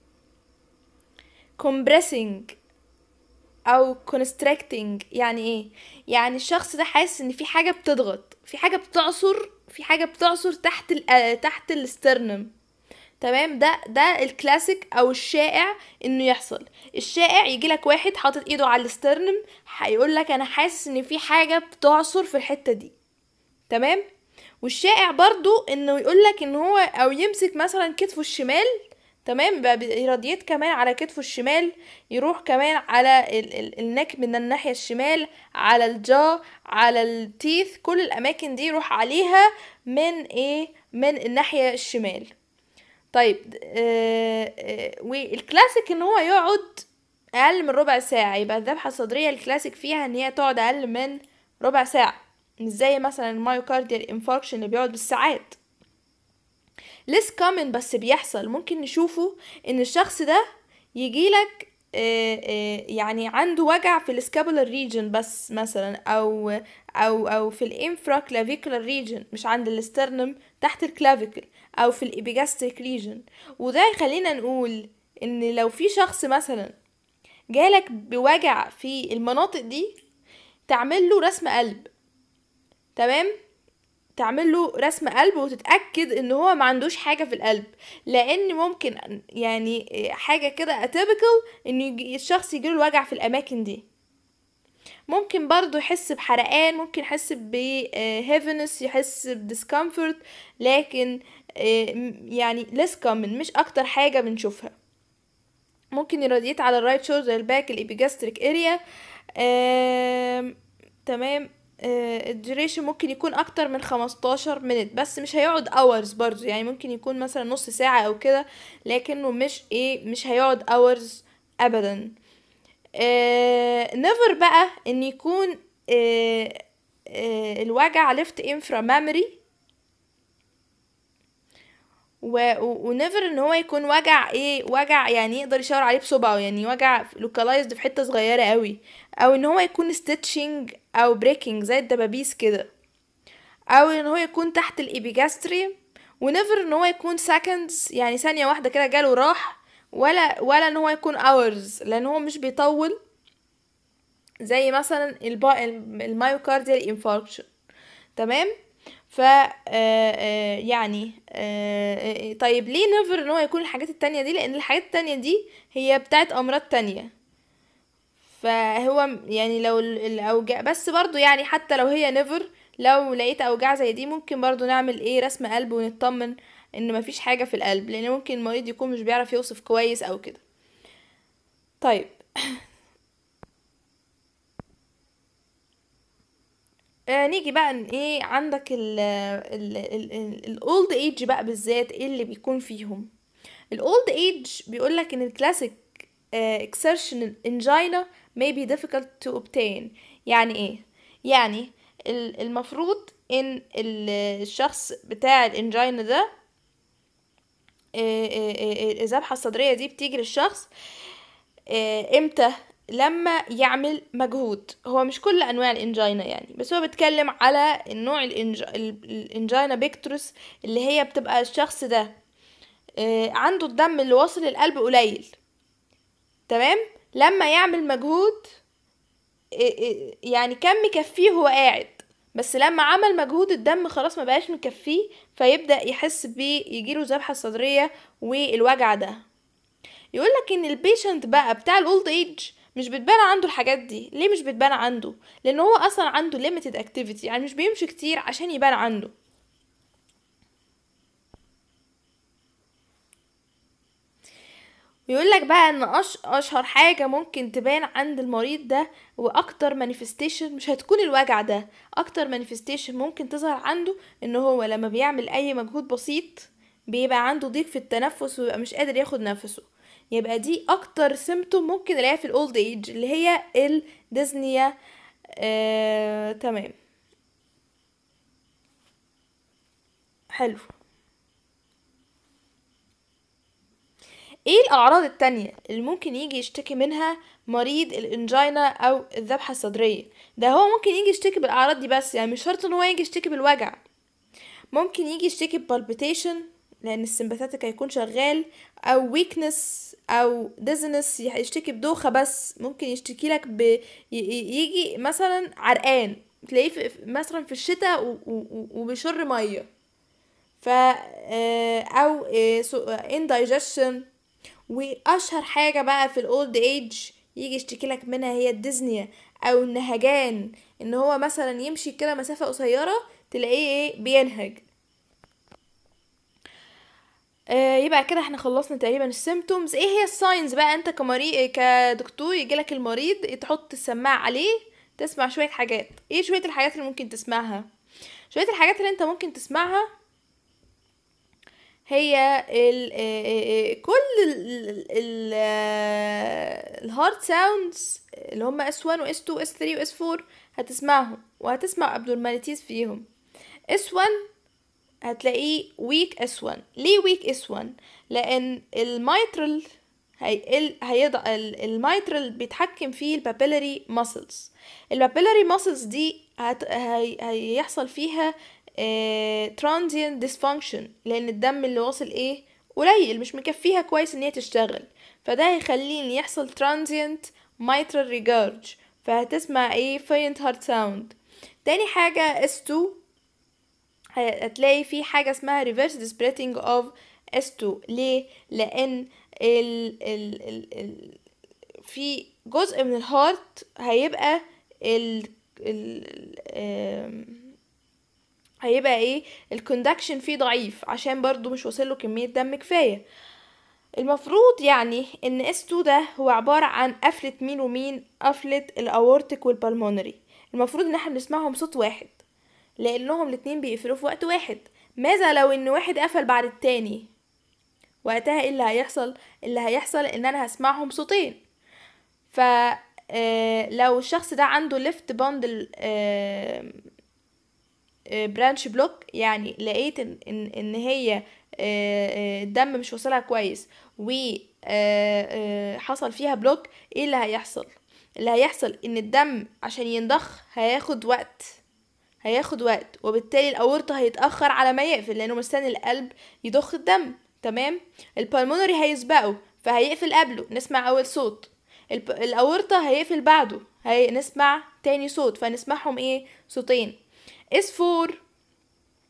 compressing او constricting. يعني ايه؟ يعني الشخص ده حاسس ان في حاجة بتضغط، في حاجة بتعصر في حاجة بتعصر تحت ال آه تحت الاسترنم. تمام، ده ده الكلاسيك او الشائع انه يحصل. الشائع يجي لك واحد حاطط ايده على الاسترنم هيقول لك انا حاسس ان في حاجه بتعصر في الحته دي. تمام، والشائع برضو انه يقول لك ان هو او يمسك مثلا كتفه الشمال. تمام، بقى بيراديت كمان على كتفه الشمال، يروح كمان على ال ال النك من الناحيه الشمال، على الجا، على التيث، كل الاماكن دي يروح عليها من ايه؟ من الناحيه الشمال. طيب آه آه والكلاسيك ان هو يقعد اقل من ربع ساعة، يبقى الذبحة الصدرية الكلاسيك فيها ان هي تقعد اقل من ربع ساعة، مش زي مثلا المايوكارديال انفاركشن اللي بيقعد بالساعات. less common بس بيحصل، ممكن نشوفه ان الشخص ده يجيلك آه آه يعني عنده وجع في السكابولار ريجن بس مثلا، او او او في الانفرا كلافيكولار ريجن، مش عند الاسترنم تحت الكلافيكل، او في الابيجاستريك ريجن. وده يخلينا نقول ان لو في شخص مثلا جالك بوجع في المناطق دي تعمل له رسم قلب. تمام، تعمل له رسم قلب وتتأكد ان هو ما عندوش حاجة في القلب، لان ممكن يعني حاجة كده اتيبيكال ان الشخص يجيله الوجع في الاماكن دي. ممكن برضو يحس بحرقان، ممكن يحس بهيفنس، يحس بديسكمفورت، لكن يعني less common، مش اكتر حاجة بنشوفها. ممكن يراديت على الرايت شولدر، الباك، الابيجاستريك اريا. تمام، الديوريشن ممكن يكون اكتر من خمستاشر مينت، بس مش هيقعد اورز برضو، يعني ممكن يكون مثلا نص ساعة او كده، لكنه مش ايه مش هيقعد اورز ابدا. نيفر بقى ان يكون آه آه الوجع ليفت انفرا مامري، ونيفر ان هو يكون وجع ايه وجع يعني يقدر يشاور عليه بصبعه، يعني وجع لوكالايزد في حته صغيره قوي، او ان هو يكون ستيتشنج او بريكنج زي الدبابيس كده، او ان هو يكون تحت الابيجاستريم. ونيفر ان هو يكون سكندز، يعني ثانيه واحده كده جاله راح، ولا ولا ان هو يكون اورز، لان هو مش بيطول زي مثلا المايوكارديال انفاركشن. تمام، ف آه، آه، يعني آه، آه، طيب ليه نيفر ان هو يكون الحاجات التانية دي؟ لان الحاجات التانية دي هي بتاعت امراض تانية. فهو م- يعني لو ال- الاوجاع بس برضو، يعني حتى لو هي نيفر، لو لقيت اوجاع زي دي ممكن برضو نعمل ايه رسم قلب ونطمن ان مفيش حاجة في القلب، لان ممكن المريض يكون مش بيعرف يوصف كويس او كده. طيب آه نيجي بقى ان ايه عندك ال ال ال الاولد ايج بقى بالذات، ايه اللي بيكون فيهم؟ الاولد ايج بيقولك ان الكلاسيك exertion angina may be difficult to obtain. يعني ايه؟ يعني ال- المفروض ان ال- الشخص بتاع الانجينا ده، آه، آه، آه، الذبحة الصدرية دي بتيجي للشخص آه، امتى؟ لما يعمل مجهود. هو مش كل انواع الانجينا يعني، بس هو بيتكلم على النوع الإنج... ال- الانجينا بيكتورس، اللي هي بتبقى الشخص ده آه، عنده الدم اللي واصل للقلب قليل، تمام؟ لما يعمل مجهود إيه إيه يعني كان مكفيه وهو قاعد، بس لما عمل مجهود الدم خلاص ما بقاش مكفيه، فيبدأ يحس بيه يجيله ذبحة صدرية والوجع ده. يقول لك ان البيشنت بقى بتاع الاولد ايج مش بتبان عنده الحاجات دي. ليه مش بتبان عنده؟ لان هو اصلا عنده limited activity، يعني مش بيمشي كتير عشان يبان عنده. ويقول لك بقى ان أش... اشهر حاجة ممكن تبان عند المريض ده، واكتر مانيفستيشن مش هتكون الوجع ده، اكتر مانيفستيشن ممكن تظهر عنده ان هو لما بيعمل اي مجهود بسيط بيبقى عنده ضيق في التنفس ويبقى مش قادر ياخد نفسه. يبقى دي اكتر سيمتوم ممكن نلاقيها في الاولد ايج، اللي هي الديزنيا. آه... تمام. حلو. ايه الاعراض التانية اللي ممكن يجي يشتكي منها مريض الانجينا او الذبحة الصدرية؟ ده هو ممكن يجي يشتكي بالاعراض دي بس، يعني مش شرط ان هو يجي يشتكي بالوجع. ممكن يجي يشتكي بالبيتيشن لان السمباثيك هيكون شغال، او ويكنس او ديزنس، يشتكي بدوخة. بس ممكن يشتكي لك ب ي- ي- يجي مثلا عرقان، تلاقيه في في- مثلا في الشتاء و- و- و- وبيشر ميه. ف آه، او indigestion. واشهر حاجة بقى في الاولد ايج يجي يشتكي لك منها هي الديزنيا او النهجان، ان هو مثلا يمشي كده مسافة قصيرة تلاقيه ايه بينهج. آه يبقى كده احنا خلصنا تقريبا السيمتومز. ايه هي الساينز بقى؟ انت كمريض كدكتور يجيلك المريض تحط السماعة عليه تسمع شوية حاجات. ايه شوية الحاجات اللي ممكن تسمعها؟ شوية الحاجات اللي انت ممكن تسمعها هي ال آه، آه، كل الهارد ساوندز اللي هم اس واحد و اس اتنين و اس تلاتة و اس اربعة هتسمعهم، وهتسمع abnormalities فيهم. اس واحد هتلاقيه weak اس واحد. ليه weak اس واحد؟ لان الميترال هيقل هيضع الميترال بيتحكم فيه البابيلاري ماسلز. البابيلاري ماسلز دي هت... هي... هيحصل فيها اه... transient dysfunction، لان الدم اللي واصل ايه قليل، مش مكفيها كويس ان هي تشتغل. فده هيخليني يحصل transient mitral regurg، فهتسمع ايه faint heart sound. تاني حاجة اس اتنين هتلاقي في حاجة اسمها reverse splitting of اس اتنين. ليه؟ لان ال ال ال ال في جزء من الهارت هيبقى ال ال آم، هيبقى ايه الكوندكشن فيه ضعيف عشان برضو مش واصله كمية دم كفاية. المفروض يعني ان اس اتنين ده هو عبارة عن قفلة مين ومين؟ قفلة الاورتيك والبلمونري. المفروض ان احنا بنسمعهم صوت واحد لانهم الاتنين بيقفلوا في وقت واحد. ماذا لو ان واحد قفل بعد التاني؟ وقتها ايه اللي هيحصل؟ اللي هيحصل ان انا هسمعهم صوتين. ف آه، لو الشخص ده عنده ليفت باندل برانش بلوك، يعني لقيت ان ان إن هي آه، آه، الدم مش واصلها كويس و آه، آه، حصل فيها بلوك، ايه اللي هيحصل؟ اللي هيحصل ان الدم عشان ينضخ هياخد وقت، هياخد وقت وبالتالي الاورطة هيتأخر على ما يقفل لانه مستني القلب يضخ الدم. تمام. البلمونري هيسبقه فهيقفل قبله، نسمع اول صوت. الب... الاورطة هيقفل بعده، هنسمع تاني صوت، فنسمعهم ايه صوتين. اس اربعة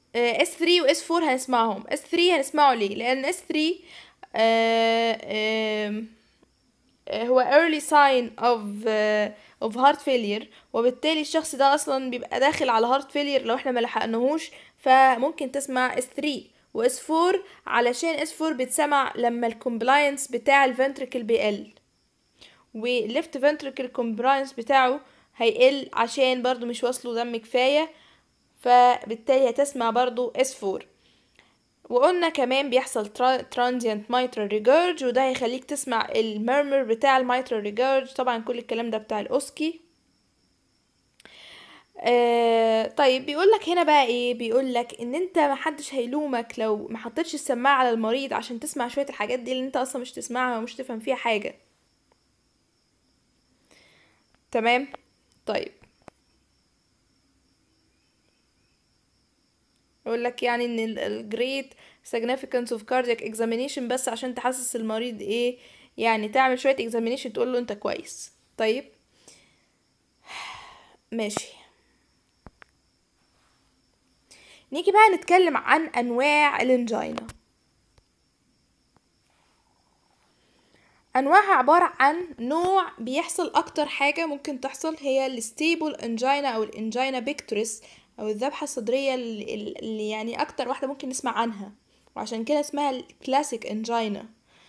اس ثري و اس فور هنسمعهم. اس ثري هنسمعه ليه؟ لان اس ثري آه آه هو early sign of uh, of heart failure، وبالتالي الشخص ده اصلا بيبقى داخل على heart failure لو احنا ما لحقناهوش، فممكن تسمع اس ثري و اس فور، علشان اس فور بتسمع لما الكومبلاينس بتاع الفنتريكل بيقل، والليفت فنتريكل كومبلاينس بتاعه هيقل عشان برضو مش واصله دم كفاية، فبالتالي هتسمع برضو اس فور. وقلنا كمان بيحصل transient mitral regurg، وده هيخليك تسمع المرمر بتاع الميترال regurg. طبعا كل الكلام ده بتاع الاوسكي. آه طيب بيقولك هنا بقى ايه؟ بيقولك ان انت محدش هيلومك لو ما حطيتش السماعه على المريض عشان تسمع شويه الحاجات دي اللي انت اصلا مش تسمعها ومش تفهم فيها حاجه. تمام. طيب يقول لك يعني ان ال great significance of cardiac examination، بس عشان تحسس المريض ايه؟ يعني تعمل شوية examination تقول له انت كويس. طيب ماشي، نيجي بقى نتكلم عن انواع الانجينا. انواعها عبارة عن نوع بيحصل اكتر حاجة ممكن تحصل هي الستيبل انجينا او الانجينا بيكتوريس او الذبحة الصدرية اللي, اللي يعني اكتر واحدة ممكن نسمع عنها، وعشان كده اسمها الكلاسيك انجينا،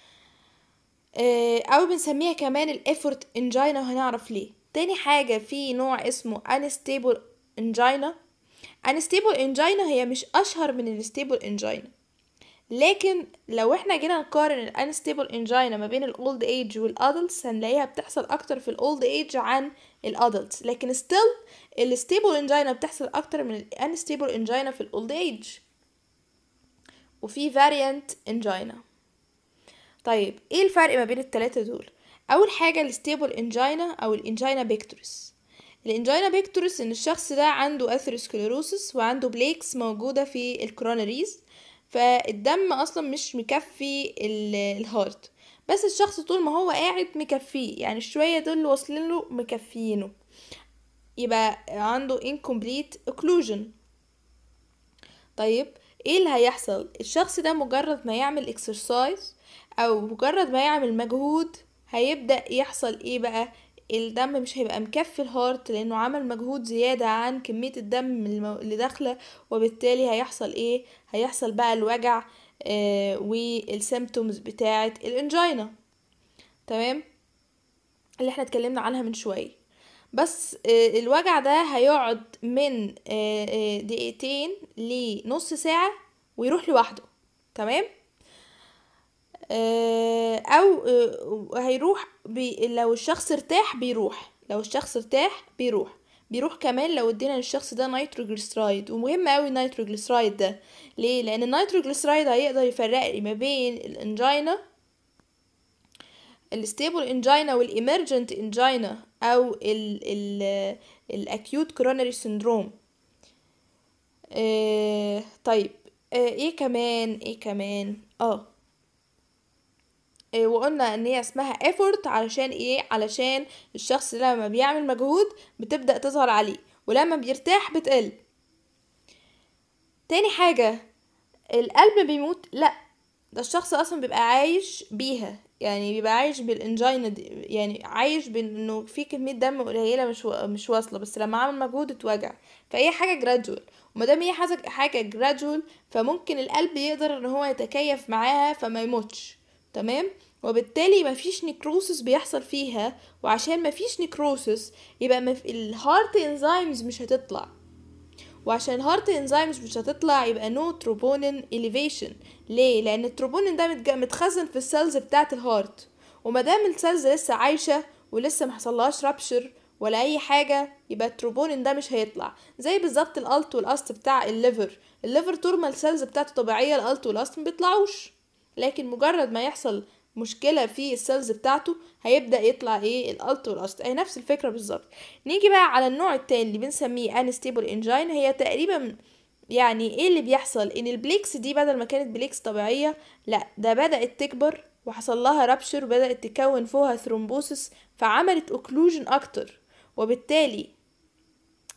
او بنسميها كمان الافورت انجينا، وهنعرف ليه. تاني حاجة في نوع اسمه انستيبل انجينا. انستيبل انجينا هي مش اشهر من الستيبل انجينا، لكن لو احنا جينا نقارن الانستيبل انجينا ما بين الاولد ايج والادلتس هنلاقيها بتحصل اكتر في الاولد ايج عن الادلتس، لكن ستيل الستيبل انجينا بتحصل اكتر من الانستيبل انجينا في الاولد ايج. وفي فاريانت انجينا. طيب ايه الفرق ما بين التلاتة دول؟ اول حاجة الستيبل انجينا او الانجينا بيكتوريس. الانجينا بيكتوريس ان الشخص ده عنده اثيروسكليروسس وعنده بليكس موجودة في الكوروناريز، فالدم اصلا مش مكفي الهارت، بس الشخص طول ما هو قاعد مكفيه، يعني الشوية دول اللي واصلين له مكفيينه، يبقى عنده incomplete occlusion. طيب ايه اللي هيحصل؟ الشخص ده مجرد ما يعمل اكسرسايز او مجرد ما يعمل مجهود هيبدأ يحصل ايه بقى؟ الدم مش هيبقى مكفي الهارت لانه عمل مجهود زيادة عن كمية الدم اللي داخله، وبالتالي هيحصل ايه؟ هيحصل بقى الوجع آه والسيمتومز بتاعة الانجينا. تمام، اللي احنا اتكلمنا عنها من شوية. بس آه الوجع ده هيقعد من آه آه دقيقتين لنص ساعة ويروح لوحده. تمام، او هيروح بي لو الشخص ارتاح بيروح، لو الشخص ارتاح بيروح بيروح كمان لو ادينا للشخص ده نيتروجليسرايد. ومهم قوي النيتروجليسرايد ده ليه؟ لان النيتروجليسرايد هيقدر يفرق لي ما بين الانجينا الستيبل انجينا والإيمرجنت انجينا او ال ال الاكيوت كوروناري سيندروم. اه طيب اه ايه كمان ايه كمان اه وقلنا ان هي اسمها effort علشان ايه؟ علشان الشخص لما بيعمل مجهود بتبدأ تظهر عليه، ولما بيرتاح بتقل. تاني حاجة القلب بيموت؟ لا، ده الشخص اصلا بيبقى عايش بيها، يعني بيبقى عايش بالانجينا دي، يعني عايش بانه في كمية دم قليلة مش و... مش واصلة، بس لما عمل مجهود اتوجع. فهي حاجة جرادجوال، ومادام هي حاجة حاجة جرادجوال فممكن القلب يقدر ان هو يتكيف معاها فما يموتش. تمام، وبالتالي مفيش نيكروسس بيحصل فيها، وعشان مفيش نيكروسس يبقى مف... الهارت انزيمز مش هتطلع، وعشان الهارت انزيمز مش هتطلع يبقى نو تروبونين elevation. ليه؟ لان التروبونين ده متج... متخزن في السيلز بتاعه الهارت، ومادام السيلز لسه عايشه ولسه محصلهاش رابشر ولا اي حاجه يبقى التروبونين ده مش هيطلع. زي بالظبط الالت والاست بتاع الليفر، الليفر طول ما السيلز بتاعته طبيعيه الالت والاست مبيطلعوش، لكن مجرد ما يحصل مشكله في السيلز بتاعته هيبدا يطلع ايه؟ الالت والاست. اهي نفس الفكره بالظبط. نيجي بقى على النوع التاني اللي بنسميه انستيبل انجين. هي تقريبا يعني ايه اللي بيحصل؟ ان البليكس دي بدل ما كانت بليكس طبيعيه، لا ده بدات تكبر وحصل لها رابشر وبدات تكون فوقها ثرومبوسس، فعملت اوكلوجن اكتر، وبالتالي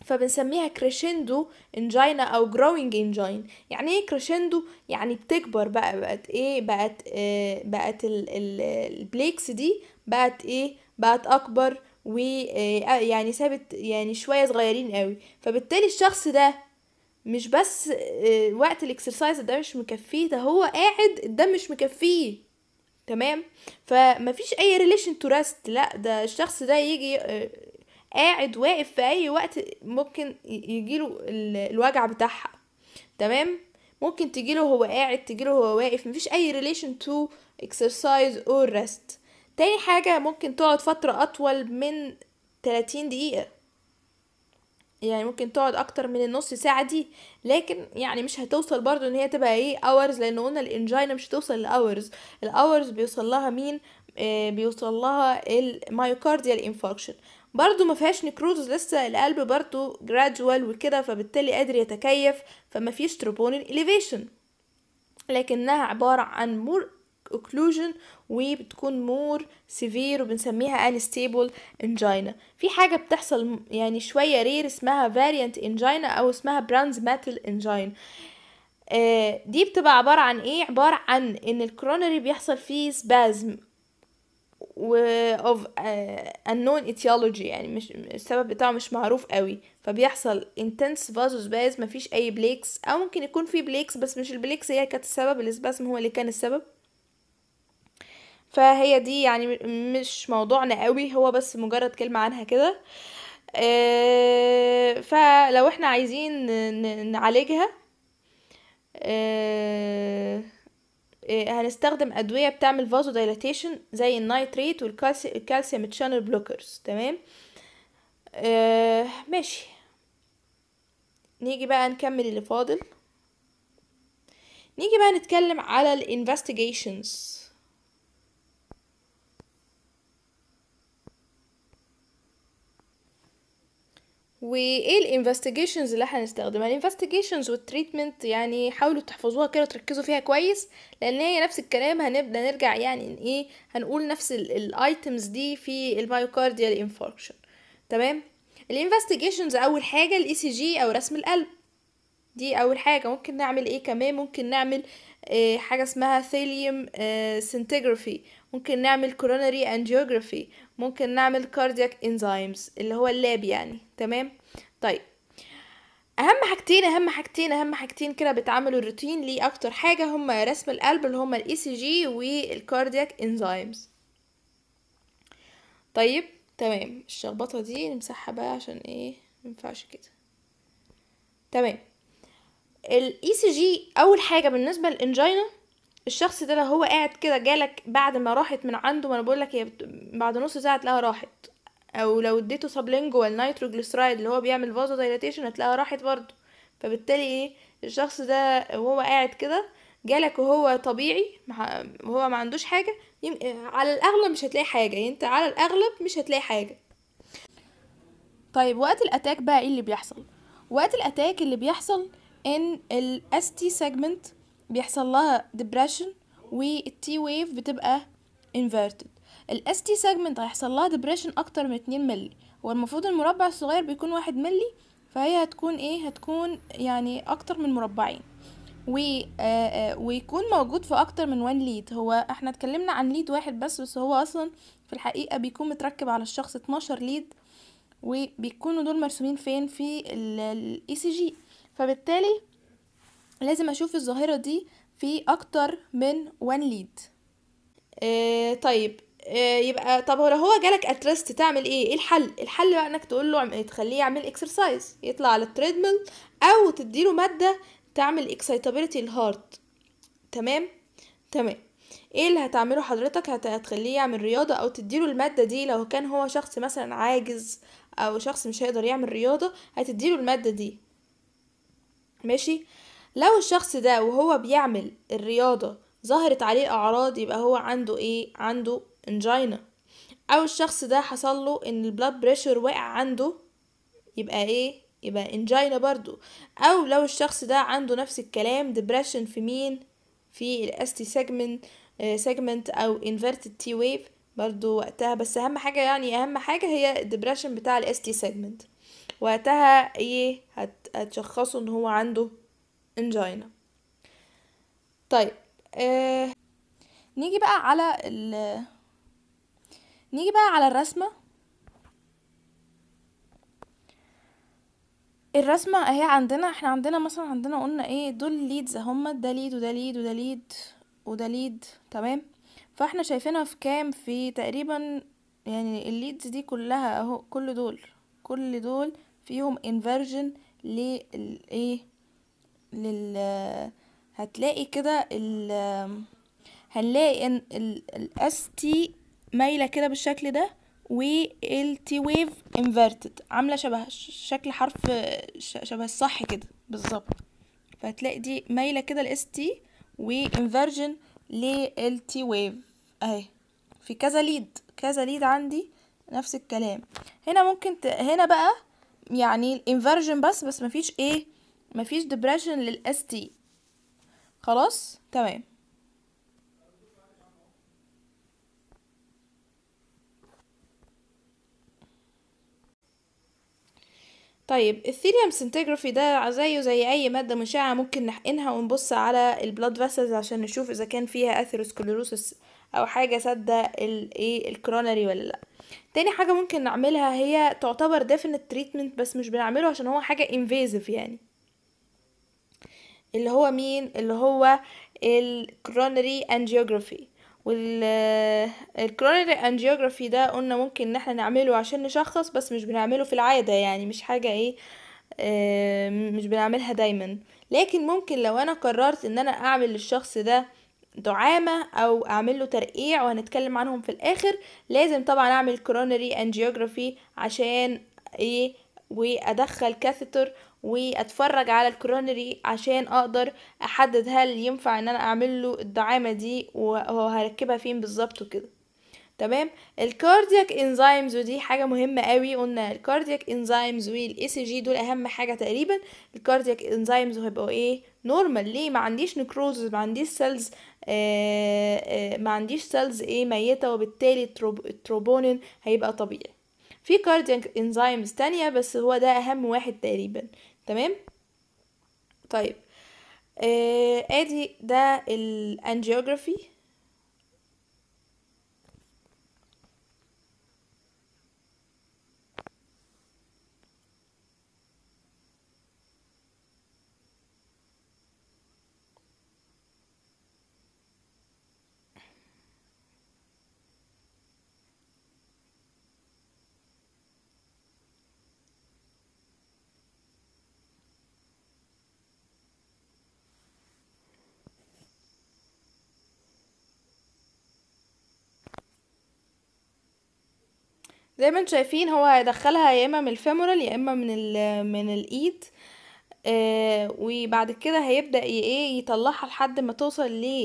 فبنسميها كريشندو انجينا او جروينج انجين. يعني ايه كريشندو؟ يعني بتكبر بقى، بقت ايه، بقت آه بقت ال ال البليكس دي بقت ايه، بقت اكبر، و آه يعني سابت يعني شويه صغيرين قوي. فبالتالي الشخص ده مش بس آه وقت الاكسرسايز ده مش مكفيه، ده هو قاعد الدم مش مكفيه. تمام. فمفيش اي ريليشن تو ريست، لا ده الشخص ده يجي آه، قاعد واقف في اي وقت ممكن ي- يجيله ال- الوجع بتاعها. تمام. ممكن تجيله هو قاعد، تجيله هو واقف، مفيش اي ريليشن تو اكسرسايز اور ريست. تاني حاجة ممكن تقعد فترة اطول من ثلاثين دقيقة، يعني ممكن تقعد اكتر من النص ساعة دي، لكن يعني مش هتوصل برضو ان هي تبقى ايه hours، لان قلنا الانجينا مش هتوصل لاورز. الاورز بيوصل لها مين؟ آه بيوصل لها المايوكارديال انفاركشن. برضو ما فيهاش نكروزز لسه، القلب برضو جرادوال وكده، فبالتالي قادر يتكيف، فما فيش تروبونين elevation، لكنها عبارة عن مور occlusion، وبتكون مور سيفير، وبنسميها unstable angina. في حاجة بتحصل يعني شوية رير اسمها variant angina او اسمها برانز ماتل angina. آه دي بتبقى عبارة عن ايه؟ عبارة عن ان الكرونري بيحصل فيه spasm و of uh, unknown etiology، يعني مش السبب بتاعه مش معروف قوي، فبيحصل intense vasospasm، مفيش اي بليكس، او ممكن يكون في بليكس بس مش البليكس هي كانت السبب، الاسباسم هو اللي كان السبب. فهي دي يعني م- مش موضوعنا قوي، هو بس مجرد كلمة عنها كده. آه، فلو احنا عايزين ن- ن- نعالجها، آه، آه، هنستخدم ادويه بتعمل فازو دايلاتيشن زي النايتريت والكالسيوم تشانل بلوكرز. تمام. آه ماشي. نيجي بقى نكمل اللي فاضل. نيجي بقى نتكلم على الانفستيجيشنز. وايه الانفستيجيشنز اللي احنا هنستخدمها؟ الانفستيجيشنز والتريتمنت يعني حاولوا تحفظوها كده وتركزوا فيها كويس، لان هي نفس الكلام، هنبدا نرجع يعني إن ايه، هنقول نفس الايتمز دي في المايوكارديال انفاركشن. تمام. الانفستيجيشنز اول حاجه الاي سي جي او رسم القلب، دي اول حاجه. ممكن نعمل ايه كمان؟ ممكن نعمل آه حاجه اسمها ثيليوم آه سنتيجرافي، ممكن نعمل كوروناري انجيوجرافي، ممكن نعمل كاردياك انزيمز اللي هو اللاب يعني. تمام. طيب، اهم حاجتين اهم حاجتين اهم حاجتين كده بيتعملوا الروتين ليه اكتر حاجه هما رسم القلب اللي هما الاي سي جي والكاردياك انزيمز. طيب تمام، الشخبطه دي نمسحها بقى عشان ايه مينفعش كده. تمام. الاي سي جي اول حاجه بالنسبه للانجينا، الشخص ده لو هو قاعد كده جالك بعد ما راحت من عنده، ما انا بقول لك هي بت... بعد نص ساعه تلاقيها راحت، او لو اديته سابلينجوال نيتروجليسرايد اللي هو بيعمل فازو دايلاتيشن هتلاقيها راحت برضه. فبالتالي ايه، الشخص ده وهو قاعد كده جالك وهو طبيعي مع- وهو ما عندوش حاجه، يم... على الاغلب مش هتلاقي حاجه، يعني انت على الاغلب مش هتلاقي حاجه. طيب وقت الاتاك بقى ايه اللي بيحصل؟ وقت الاتاك اللي بيحصل ان الاس تي سيجمنت بيحصل لها depression، والتي ويف بتبقى inverted. الاس تي سيجمنت هيحصل لها depression اكتر من اتنين ملي، هو المفروض المربع الصغير بيكون واحد ملي، فهي هتكون ايه، هتكون يعني اكتر من مربعين، و آه آه ويكون موجود في اكتر من وان ليد. هو احنا اتكلمنا عن ليد واحد بس، بس هو اصلا في الحقيقة بيكون متركب على الشخص اتناشر ليد، وبيكونوا دول مرسومين فين في الاي سي جي. فبالتالي لازم اشوف الظاهرة دي في اكتر من وان ليد. آه طيب، آه يبقى طب لو هو جالك اترست تعمل ايه؟ ايه الحل؟ الحل بقى انك تقول له تخليه يعمل اكسرسايز، يطلع على التريدميل، او تديله مادة تعمل اكسايتابيليتي الهارت. تمام. تمام. ايه اللي هتعمله حضرتك؟ هت- هتخليه يعمل رياضة، او تديله المادة دي لو كان هو شخص مثلا عاجز او شخص مش هيقدر يعمل رياضة، هتديله المادة دي. ماشي. لو الشخص ده وهو بيعمل الرياضة ظهرت عليه اعراض، يبقى هو عنده ايه؟ عنده انجينا. او الشخص ده حصل له ان البلاد بريشر وقع عنده، يبقى ايه؟ يبقى انجينا برضو. او لو الشخص ده عنده نفس الكلام depression في مين؟ في الاستي سيجمنت سيجمنت او inverted T wave برضو وقتها. بس اهم حاجة يعني اهم حاجة هي depression بتاع الاستي سيجمنت. وقتها ايه هت... هتشخصوا ان هو عنده انجينا. طيب آه... نيجي بقى على ال... نيجي بقى على الرسمة. الرسمة اهي عندنا، احنا عندنا مثلا عندنا قلنا ايه دول ليدز هما، ده ليد وده ليد وده ليد وده ليد، تمام. فاحنا شايفينها في كام، في تقريبا يعني الليدز دي كلها اهو، كل دول كل دول فيهم انفرجن للايه لل هتلاقي كده ال هنلاقي ان الاس تي مايله كده بالشكل ده، والتي ويف انفيرتد عامله شبه شكل حرف شبه الصح كده بالظبط. فهتلاقي دي مايله كده الاس تي وانفرجن للتي ويف اهي، في كذا ليد كذا ليد عندي نفس الكلام. هنا ممكن ت... هنا بقى يعني الانفرجن بس بس مفيش ايه مفيش ديبريشن للاس تي. خلاص تمام. طيب الثيريوم سنتيجرافي ده زيه زي اي ماده مشعه، ممكن نحقنها ونبص على البلاد فيسلز عشان نشوف اذا كان فيها اثيروسكليروسس او حاجه سادة الايه الكرونري ولا لا. تاني حاجه ممكن نعملها هي تعتبر ديفينيت تريتمنت، بس مش بنعمله عشان هو حاجه انفيزيف يعني، اللي هو مين اللي هو الكرونري انجيوجرافي. والكرونري انجيوجرافي ده قلنا ممكن ان احنا نعمله عشان نشخص، بس مش بنعمله في العادة يعني، مش حاجة ايه آه، مش بنعملها دايما. لكن ممكن لو انا قررت ان انا اعمل للشخص ده دعامة او اعمل له ترقيع، وهنتكلم عنهم في الاخر، لازم طبعا اعمل كورونري انجيوجرافي عشان ايه، وادخل كاثيتر واتفرج على الكورونري عشان اقدر احدد هل ينفع ان انا اعمل له الدعامة دي وهركبها فين بالظبط وكده. تمام. الكاردياك انزيمز، ودي حاجه مهمه قوي، قلنا الكاردياك انزيمز والاي سي جي دول اهم حاجه تقريبا. الكاردياك انزيمز هيبقوا ايه نورمال، ليه؟ ما عنديش نكروزز، ما عنديش سيلز آه آه ما عنديش سيلز ايه ميته، وبالتالي التروب التروبونين هيبقى طبيعي. في كاردياك انزيمز تانية بس هو ده اهم واحد تقريبا. تمام. طيب آه ادي ده الانجيوجرافي. زي ما انتم شايفين هو هيدخلها يا اما من الفيمورال يا اما من ال من الايد، آه وبعد كده هيبدأ ي- ايه يطلعها لحد ما توصل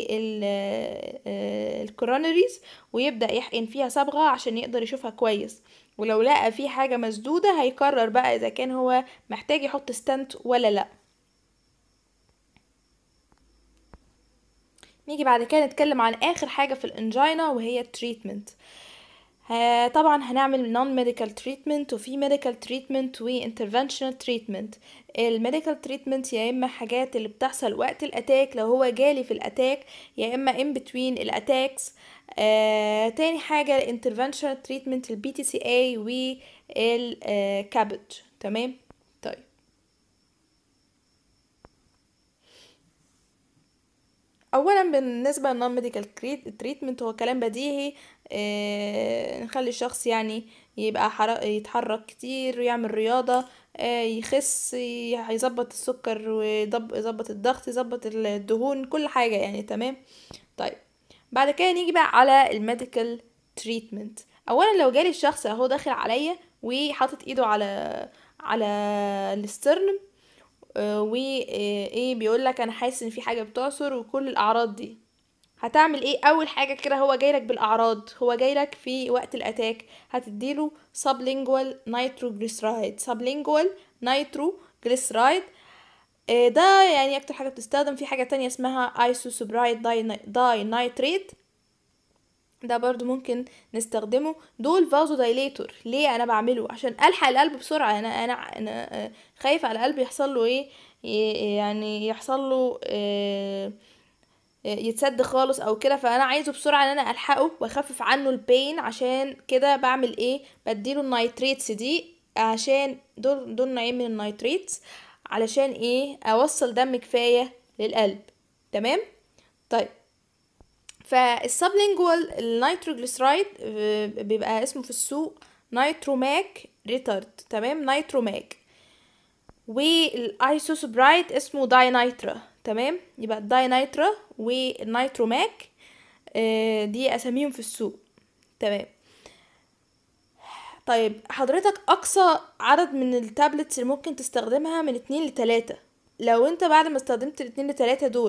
للكورونريز، ويبدأ يحقن فيها صبغة عشان يقدر يشوفها كويس. ولو لقى في حاجة مسدودة هيقرر بقى اذا كان هو محتاج يحط ستنت ولا لا. نيجي بعد كده نتكلم عن اخر حاجة في الانجينا وهي التريتمنت. ها- طبعا هنعمل non medical treatment وفي medical treatment و interventional treatment. ال medical treatment يا اما حاجات اللي بتحصل وقت الاتاك لو هو جالي في الاتاك، يا اما in between الاتاكس. آه تاني حاجة ال interventional treatment ال بي تي سي إيه وال آه كابج. تمام. طيب اولا بالنسبه للنون ميديكال تريتمنت هو كلام بديهي، آه نخلي الشخص يعني يبقى حر- يتحرك كتير ويعمل رياضه، آه يخس، ي- يظبط السكر ويظبط الضغط، يظبط الدهون، كل حاجه يعني. تمام. طيب بعد كده نيجي بقى على الميديكال تريتمنت. اولا لو جالي الشخص اهو داخل عليا وحاطط ايده على على الاسترنم، وايه بيقول لك انا حاسس ان في حاجه بتعصر وكل الاعراض دي، هتعمل ايه؟ اول حاجه كده هو جايلك بالاعراض، هو جايلك في وقت الاتاك، هتديله سابلينجوال نيتروجليسرايد. سابلينجوال نيتروجليسرايد ده يعني اكتر حاجه بتستخدم. في حاجه تانية اسمها ايسوسبرايد داي, داي نايتريت، ده برضو ممكن نستخدمه. دول فازو دايليتور. ليه انا بعمله؟ عشان الحق القلب بسرعه. انا انا انا آه، خايف على القلب يحصل له ايه، ي- يعني يحصل له آه، يتسد خالص او كده، فانا عايزه بسرعه ان انا الحقه واخفف عنه البين. عشان كده بعمل ايه؟ بديله النايتريتس دي، عشان دول دول نوعين من النايتريتس، علشان ايه؟ اوصل دم كفايه للقلب. تمام. طيب، فالسبلينجوال النيتروجليسرايد آه، بيبقى اسمه في السوق نيتروماك ريتارد. تمام، نيتروماك. والايسوسبرايت اسمه داينايترا. تمام، يبقى الداينايترا والنيتروماك آه، دي اساميهم في السوق. تمام. طيب حضرتك اقصى عدد من التابلتس اللي ممكن تستخدمها من اتنين لتلاتة. لو انت بعد ما استخدمت الاتنين لتلاتة دول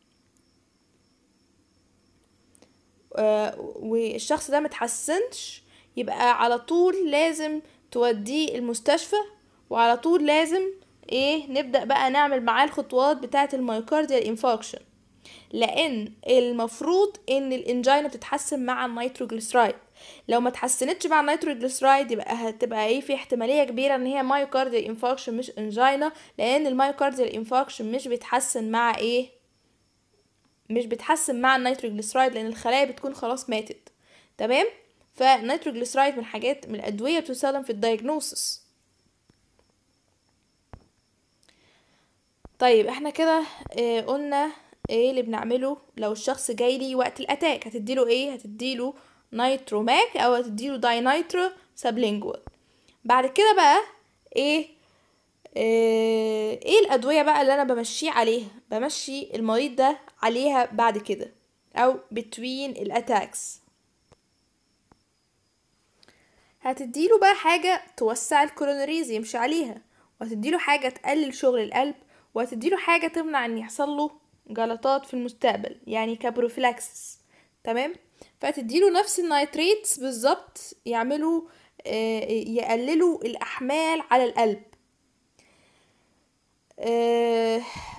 آه، والشخص ده متحسنش، يبقى على طول لازم توديه المستشفى، وعلى طول لازم ايه نبدأ بقى نعمل معاه الخطوات بتاعة الميوكارديال انفاركشن. لان المفروض ان الانجينا بتتحسن مع النيتروجليسرايد. لو ما اتحسنتش مع النيتروجليسرايد يبقى هتبقى ايه؟ في احتماليه كبيره ان هي مايوكارديال انفاركشن مش انجينا، لان المايوكارديال انفاركشن مش بيتحسن مع ايه؟ مش بتحسن مع النيتروجليسرايد، لان الخلايا بتكون خلاص ماتت. تمام. فالنيتروجليسرايد من الحاجات، من الادويه بتستخدم في الدايجنوسس. طيب احنا كده اه قلنا ايه اللي بنعمله لو الشخص جاي لي وقت الاتاك. هتديله ايه؟ هتديله نيتروماك او هتديله داينايترو سابلينجوال. بعد كده بقى ايه؟ ايه, إيه الادويه بقى اللي انا بمشيه عليها؟ بمشي المريض ده عليها بعد كده او between الاتاكس. هتديله بقى حاجة توسع الكوروناريز يمشي عليها، وهتديله حاجة تقلل شغل القلب، وهتديله حاجة تمنع ان يحصل له جلطات في المستقبل، يعني كبروفيلاكسس. تمام. فهتديله نفس النايتريتس بالظبط، يعملوا آه، يقللوا الاحمال على القلب. آه،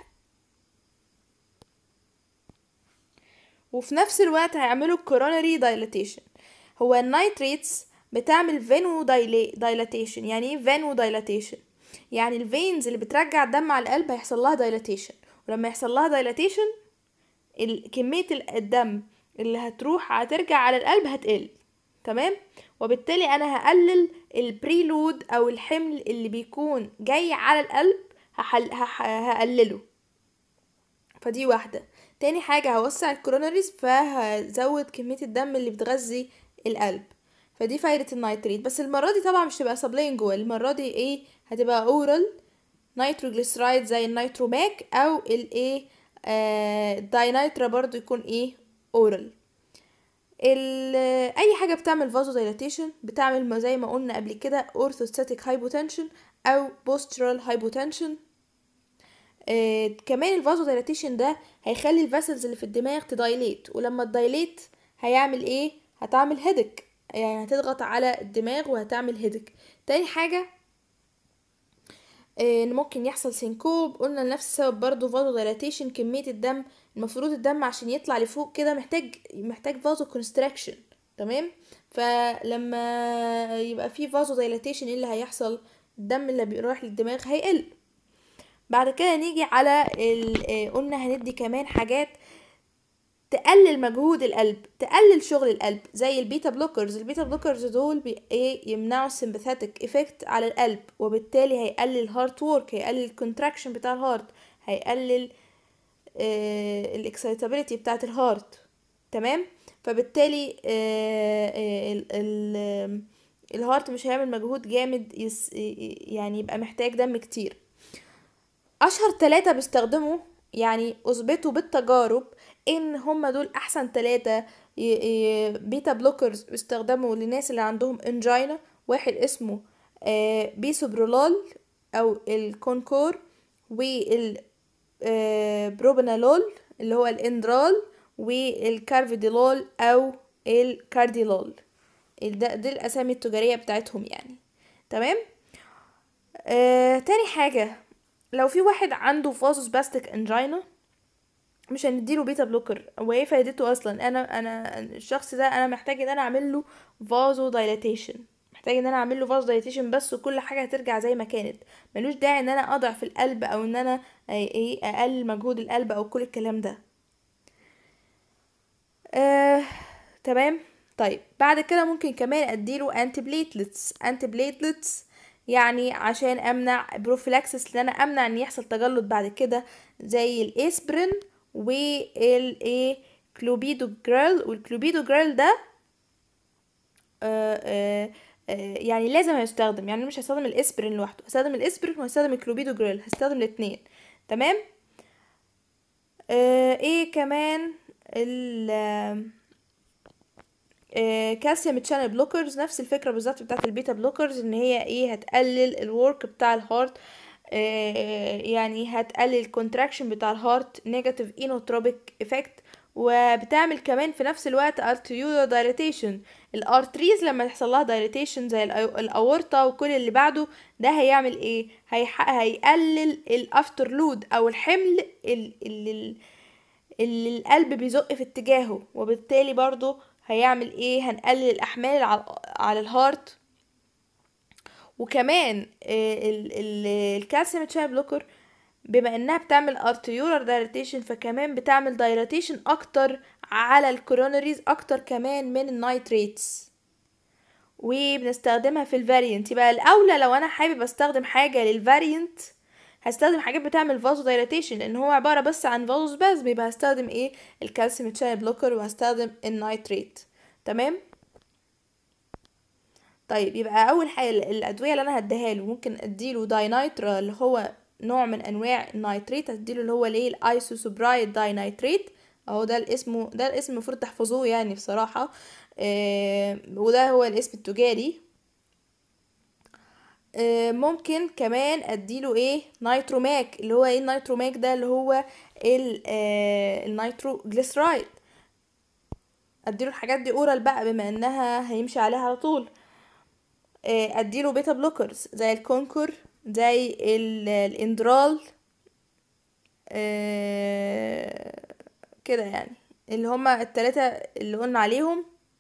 وفي نفس الوقت هيعملوا coronary dilatation. هو النايتريتس بتعمل فينو دايلاتيشن. يعني ايه فينو دايلاتيشن؟ يعني الفينز اللي بترجع الدم على القلب هيحصل لها دايلاتيشن، ولما يحصل لها دايلاتيشن كمية الدم اللي هتروح هترجع على القلب هتقل. تمام. وبالتالي انا هقلل البريلود او الحمل اللي بيكون جاي على القلب، هحل هح- هقلله. فدي واحدة. تاني حاجة هوسع الكوروناريز، فهزود كمية الدم اللي بتغذي القلب. فدي فايدة النيتريت. بس المرة دي طبعا مش تبقى سبلينجوال، المرة دي ايه؟ هتبقى اورال نيتروجليسرايد زي النيتروماك، او الايه آه داينايترا برضو يكون ايه؟ اورال. اي حاجة بتعمل فازو دايلاتيشن بتعمل ما زي ما قلنا قبل كده اورثوستاتيك هايبوتنشن او بوسترال هايبوتنشن. آه كمان الفازو دايلاتيشن ده هيخلي الفاسلز اللي في الدماغ تدايليت، ولما تدايليت هيعمل ايه؟ هتعمل هيدك، يعني هتضغط على الدماغ وهتعمل هيدك. تاني حاجة آه ان ممكن يحصل سينكوب. قلنا لنفس السبب برضو فازو دايلاتيشن، كمية الدم المفروض الدم عشان يطلع لفوق كده محتاج محتاج فازو كونستراكشن. تمام. فلما يبقى في فازو دايلاتيشن ايه اللي هيحصل؟ الدم اللي بيروح للدماغ هيقل. بعد كده نيجي على ال- قلنا هندي كمان حاجات تقلل مجهود القلب، تقلل شغل القلب، زي البيتا بلوكرز. البيتا بلوكرز دول بي ايه؟ يمنعوا السمباثيك افكت على القلب، وبالتالي هيقلل الهارت وورك، هيقلل الكونتراكشن بتاع الهارت، هيقلل آه الاكسايتابيليتي بتاعه الهارت. تمام. فبالتالي آه آه ال ال الهارت مش هيعمل مجهود جامد، يس يعني يبقى محتاج دم كتير. اشهر ثلاثة بيستخدموا، يعني اثبتوا بالتجارب ان هما دول احسن ثلاثة بيتا بلوكرز بيستخدموا للناس اللي عندهم انجينا. واحد اسمه آه، بيسوبرولول او الكونكور، والبروبنالول اللي هو الاندرال، والكارفيديلول او الكارديلول. ده دي الاسامي التجارية بتاعتهم يعني. تمام. آه، تاني حاجة، لو في واحد عنده فازوسباستيك انجينا مش هنديله بيتا بلوكر. وايه فايدته اصلا؟ انا انا الشخص ده انا محتاج ان انا اعمل له فازو دايلاتيشن، محتاج ان انا اعمل له فازو دايلاتيشن بس، وكل حاجه هترجع زي ما كانت. ملوش داعي ان انا اضعف القلب او ان انا ايه اقلل مجهود القلب او كل الكلام ده. آه، تمام. طيب بعد كده ممكن كمان اديله انتي بليتلتس. انتي بليتلتس يعني عشان امنع بروفيلاكسس، ان انا امنع ان يحصل تجلط بعد كده، زي الاسبرين والايه كلوبيدو جريل. والكلوبيدو جريل ده آه آه آه يعني لازم هيستخدم، يعني مش هستخدم الاسبرين لوحده، هستخدم الاسبرين وهستخدم الكلوبيدو جريل، هستخدم الاثنين. تمام. آه ايه كمان ال آه، كالسيوم تشانل بلوكرز، نفس الفكره بالظبط بتاعت البيتا بلوكرز، ان هي ايه هتقلل الورك بتاع الهارت، آه، يعني هتقلل الكونتراكشن بتاع الهارت، نيجاتيف انوتروبيك افكت. وبتعمل كمان في نفس الوقت ارتريولار دايليتيشن. الارتريز لما يحصل لها دايليتيشن زي الأو- الاورطه وكل اللي بعده، ده هيعمل ايه؟ هيح... هيقلل الافتر لود او الحمل اللي اللي القلب بيزق في اتجاهه، وبالتالي برضو هيعمل ايه؟ هنقلل الاحمال على على الهارت. وكمان آه، ال- ال- الكالسيوم تشانل بلوكر بما انها بتعمل ارتيولار دايلاتيشن، فكمان بتعمل دايلاتيشن اكتر على الكوروناريز اكتر كمان من النايتريتس. وبنستخدمها في الفاريانت. يبقى الاولى لو انا حابب استخدم حاجه للفاريانت هستخدم حاجات بتعمل فازو دايلاتيشن، لان هو عباره بس عن فازو سبازم، يبقى هستخدم ايه؟ الكالسيوم تشانل بلوكر، وهستخدم النايتريت. تمام. طيب يبقى اول حاجه الادويه اللي انا هديها له، ممكن اديله داينايترا اللي هو نوع من انواع النايتريت، هديله اللي هو ليه الايسوسوبرايد داينايتريت. اهو ده الاسم، ده الاسم المفروض تحفظوه يعني بصراحه. آه وده هو الاسم التجاري. آه ممكن كمان اديله ايه؟ نايتروماك. اللي هو ايه النايتروماك ده؟ اللي هو ال- آه النيترو جليسرايد. اديله الحاجات دي اورال بقى بما انها هيمشي عليها على طول. آه، اديله بيتا بلوكرز زي الكونكور، زي ال- الاندرال، آه، كده يعني، اللي هما التلاتة اللي قلنا عليهم.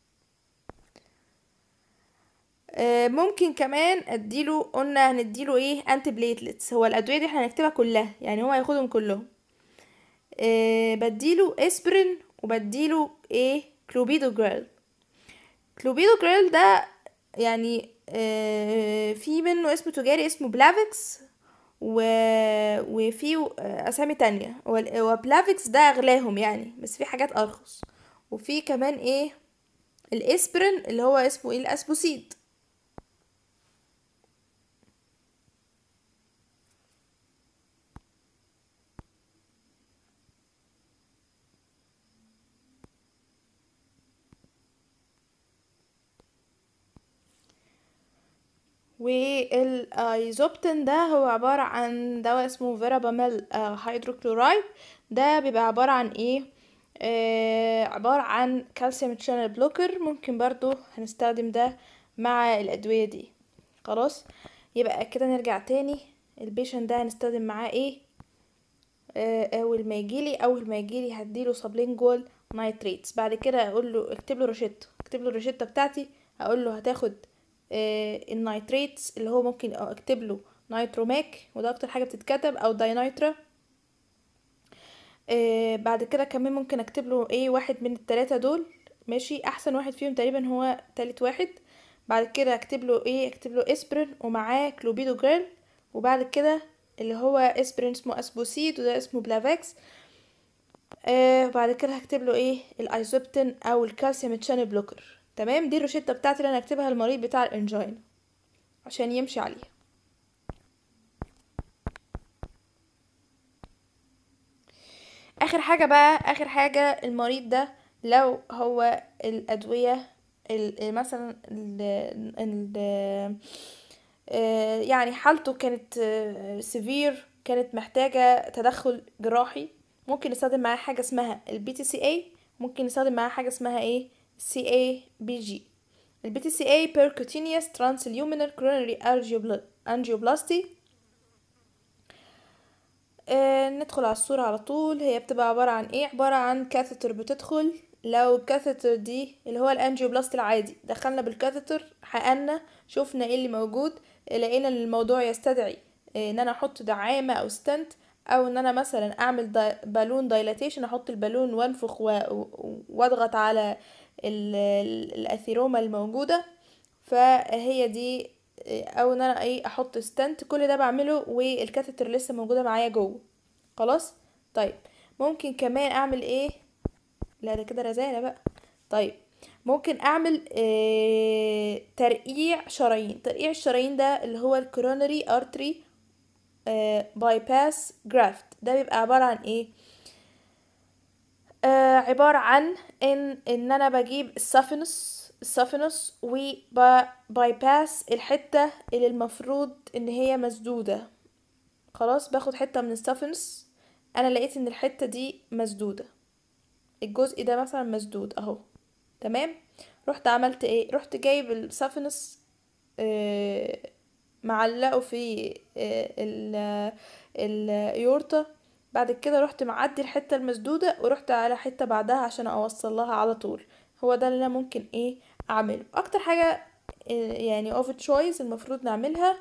آه، ممكن كمان اديله، قلنا هنديله ايه؟ انتي بليتلتس. هو الادويه دي احنا هنكتبها كلها يعني، هو هياخدهم كلهم. أه بديله اسبرين، وبديله ايه؟ كلوبيدو جريل. كلوبيدو جريل ده يعني أه في منه اسم تجاري اسمه بلافكس، و... وفي اسامي تانية. وال- وبلافكس ده اغلاهم يعني، بس في حاجات ارخص. وفي كمان ايه؟ الاسبرين اللي هو اسمه ايه؟ الاسبوسيد. والايزوبتين ده هو عبارة عن دواء اسمه فيراباميل آه، هيدروكلورايد. ده بيبقى عبارة عن ايه؟ آه عبارة عن كالسيوم تشانل بلوكر. ممكن برضو هنستخدم ده مع الأدوية دي. خلاص. يبقى كده نرجع تاني. البيشن ده هنستخدم معاه ايه؟ آه، اول ما يجيلي اول ما يجيلي هديله سابلينجوال نايتريتس. بعد كده اقول له اكتب له روشته، اكتب له الروشته بتاعتي. اقول له هتاخد آه النايتريتس اللي هو ممكن اكتب له نايتروماك، وده اكتر حاجه بتتكتب، او داينايترا. آه بعد كده كمان ممكن اكتب له ايه؟ واحد من التلاتة دول. ماشي، احسن واحد فيهم تقريبا هو تالت واحد. بعد كده اكتب له ايه؟ اكتب له اسبرين ومعاه كلوبيدو جريل. وبعد كده اللي هو اسبرين اسمه اسبوسيد، وده اسمه بلافكس. آه بعد كده هكتب له ايه؟ الايزوبتين او الكالسيوم تشانل بلوكر. تمام. دي الروشته بتاعتي اللي انا هكتبها للمريض بتاع الانجين عشان يمشي عليها. اخر حاجه بقى، اخر حاجه المريض ده لو هو الادويه ال- ال- مثلا ال ال آه، يعني حالته كانت سيفير، كانت محتاجه تدخل جراحي، ممكن نستخدم معاه حاجه اسمها البي تي سي اي. ممكن نستخدم معاه حاجه اسمها ايه؟ سي اي بي جي. البي تي سي اي percutaneous transluminal coronary angiobla- angioplasty. آه ندخل على الصورة على طول. هي بتبقى عبارة عن ايه؟ عبارة عن كاثيتر بتدخل. لو الكاثيتر دي اللي هو الانجيوبلاست العادي، دخلنا بالكاثيتر، حقنا شوفنا ايه اللي موجود، لقينا ان الموضوع يستدعي آه ان انا احط دعامة او ستنت، او ان انا مثلا اعمل داي بالون دايلاتيشن، احط البالون وانفخ واضغط على الاثيروما الموجودة، فهي دي. او ان انا ايه احط ستنت، كل ده بعمله والكاتيتر لسه موجوده معايا جوه. خلاص. طيب ممكن كمان اعمل ايه؟ لا ده كده رزاله بقى. طيب ممكن اعمل إيه؟ ترقيع شرايين. ترقيع الشرايين ده اللي هو الكورونري ارتري باي باس جرافت. ده بيبقى عباره عن ايه؟ آه عبارة عن ان ان انا بجيب السافينس السافينس وباي باس الحتة اللي المفروض ان هي مسدودة. خلاص، باخد حتة من السافينس، انا لقيت ان الحتة دي مسدودة، الجزء ده مثلا مسدود اهو. تمام. رحت عملت ايه؟ رحت جايب السافينس آه معلقه في آه ال اليورتا. بعد كده رحت معدي الحتة المسدودة ورحت على حتة بعدها عشان اوصل لها على طول. هو ده اللي انا ممكن ايه اعمله. اكتر حاجة يعني اوف تشويس المفروض نعملها،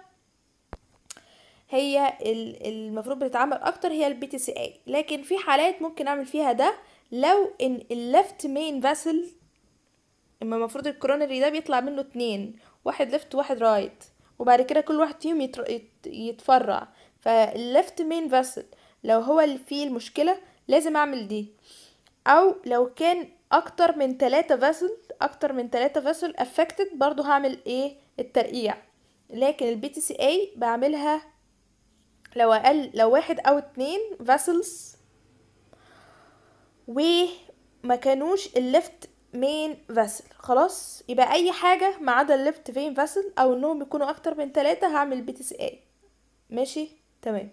هي المفروض بتتعمل اكتر هي البي تي سي اي، لكن في حالات ممكن اعمل فيها ده لو ان اللفت مين فاسل، اما المفروض الكورونري ده بيطلع منه اتنين، واحد ليفت وواحد رايت، وبعد كده كل واحد فيهم يتر... يت... يتفرع. فالليفت مين فاسل لو هو اللي فيه المشكلة لازم اعمل دي. او لو كان اكتر من تلاتة فاسل اكتر من تلاتة فاسل affected برضو هعمل ايه؟ الترقيع. لكن البي تي سي اي بعملها لو اقل، لو واحد او اتنين فاسلز وما كانوش الليفت مين فاسل. خلاص، يبقى اي حاجة ما عدا الليفت فين فاسل او انهم يكونوا اكتر من ثلاثة هعمل بي تي سي اي. ماشي تمام.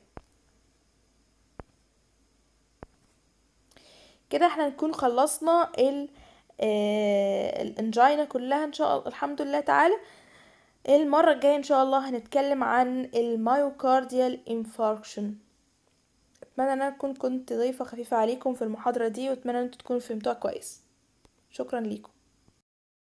كده احنا نكون خلصنا ال آه الانجينا كلها ان شاء الله، الحمد لله تعالى. المرة الجاية ان شاء الله هنتكلم عن المايوكارديال انفاركشن. اتمنى ان انا كنت كنت ضيفة خفيفة عليكم في المحاضرة دي، واتمنى ان انتوا تكونوا فهمتوها كويس. شكرا ليكم.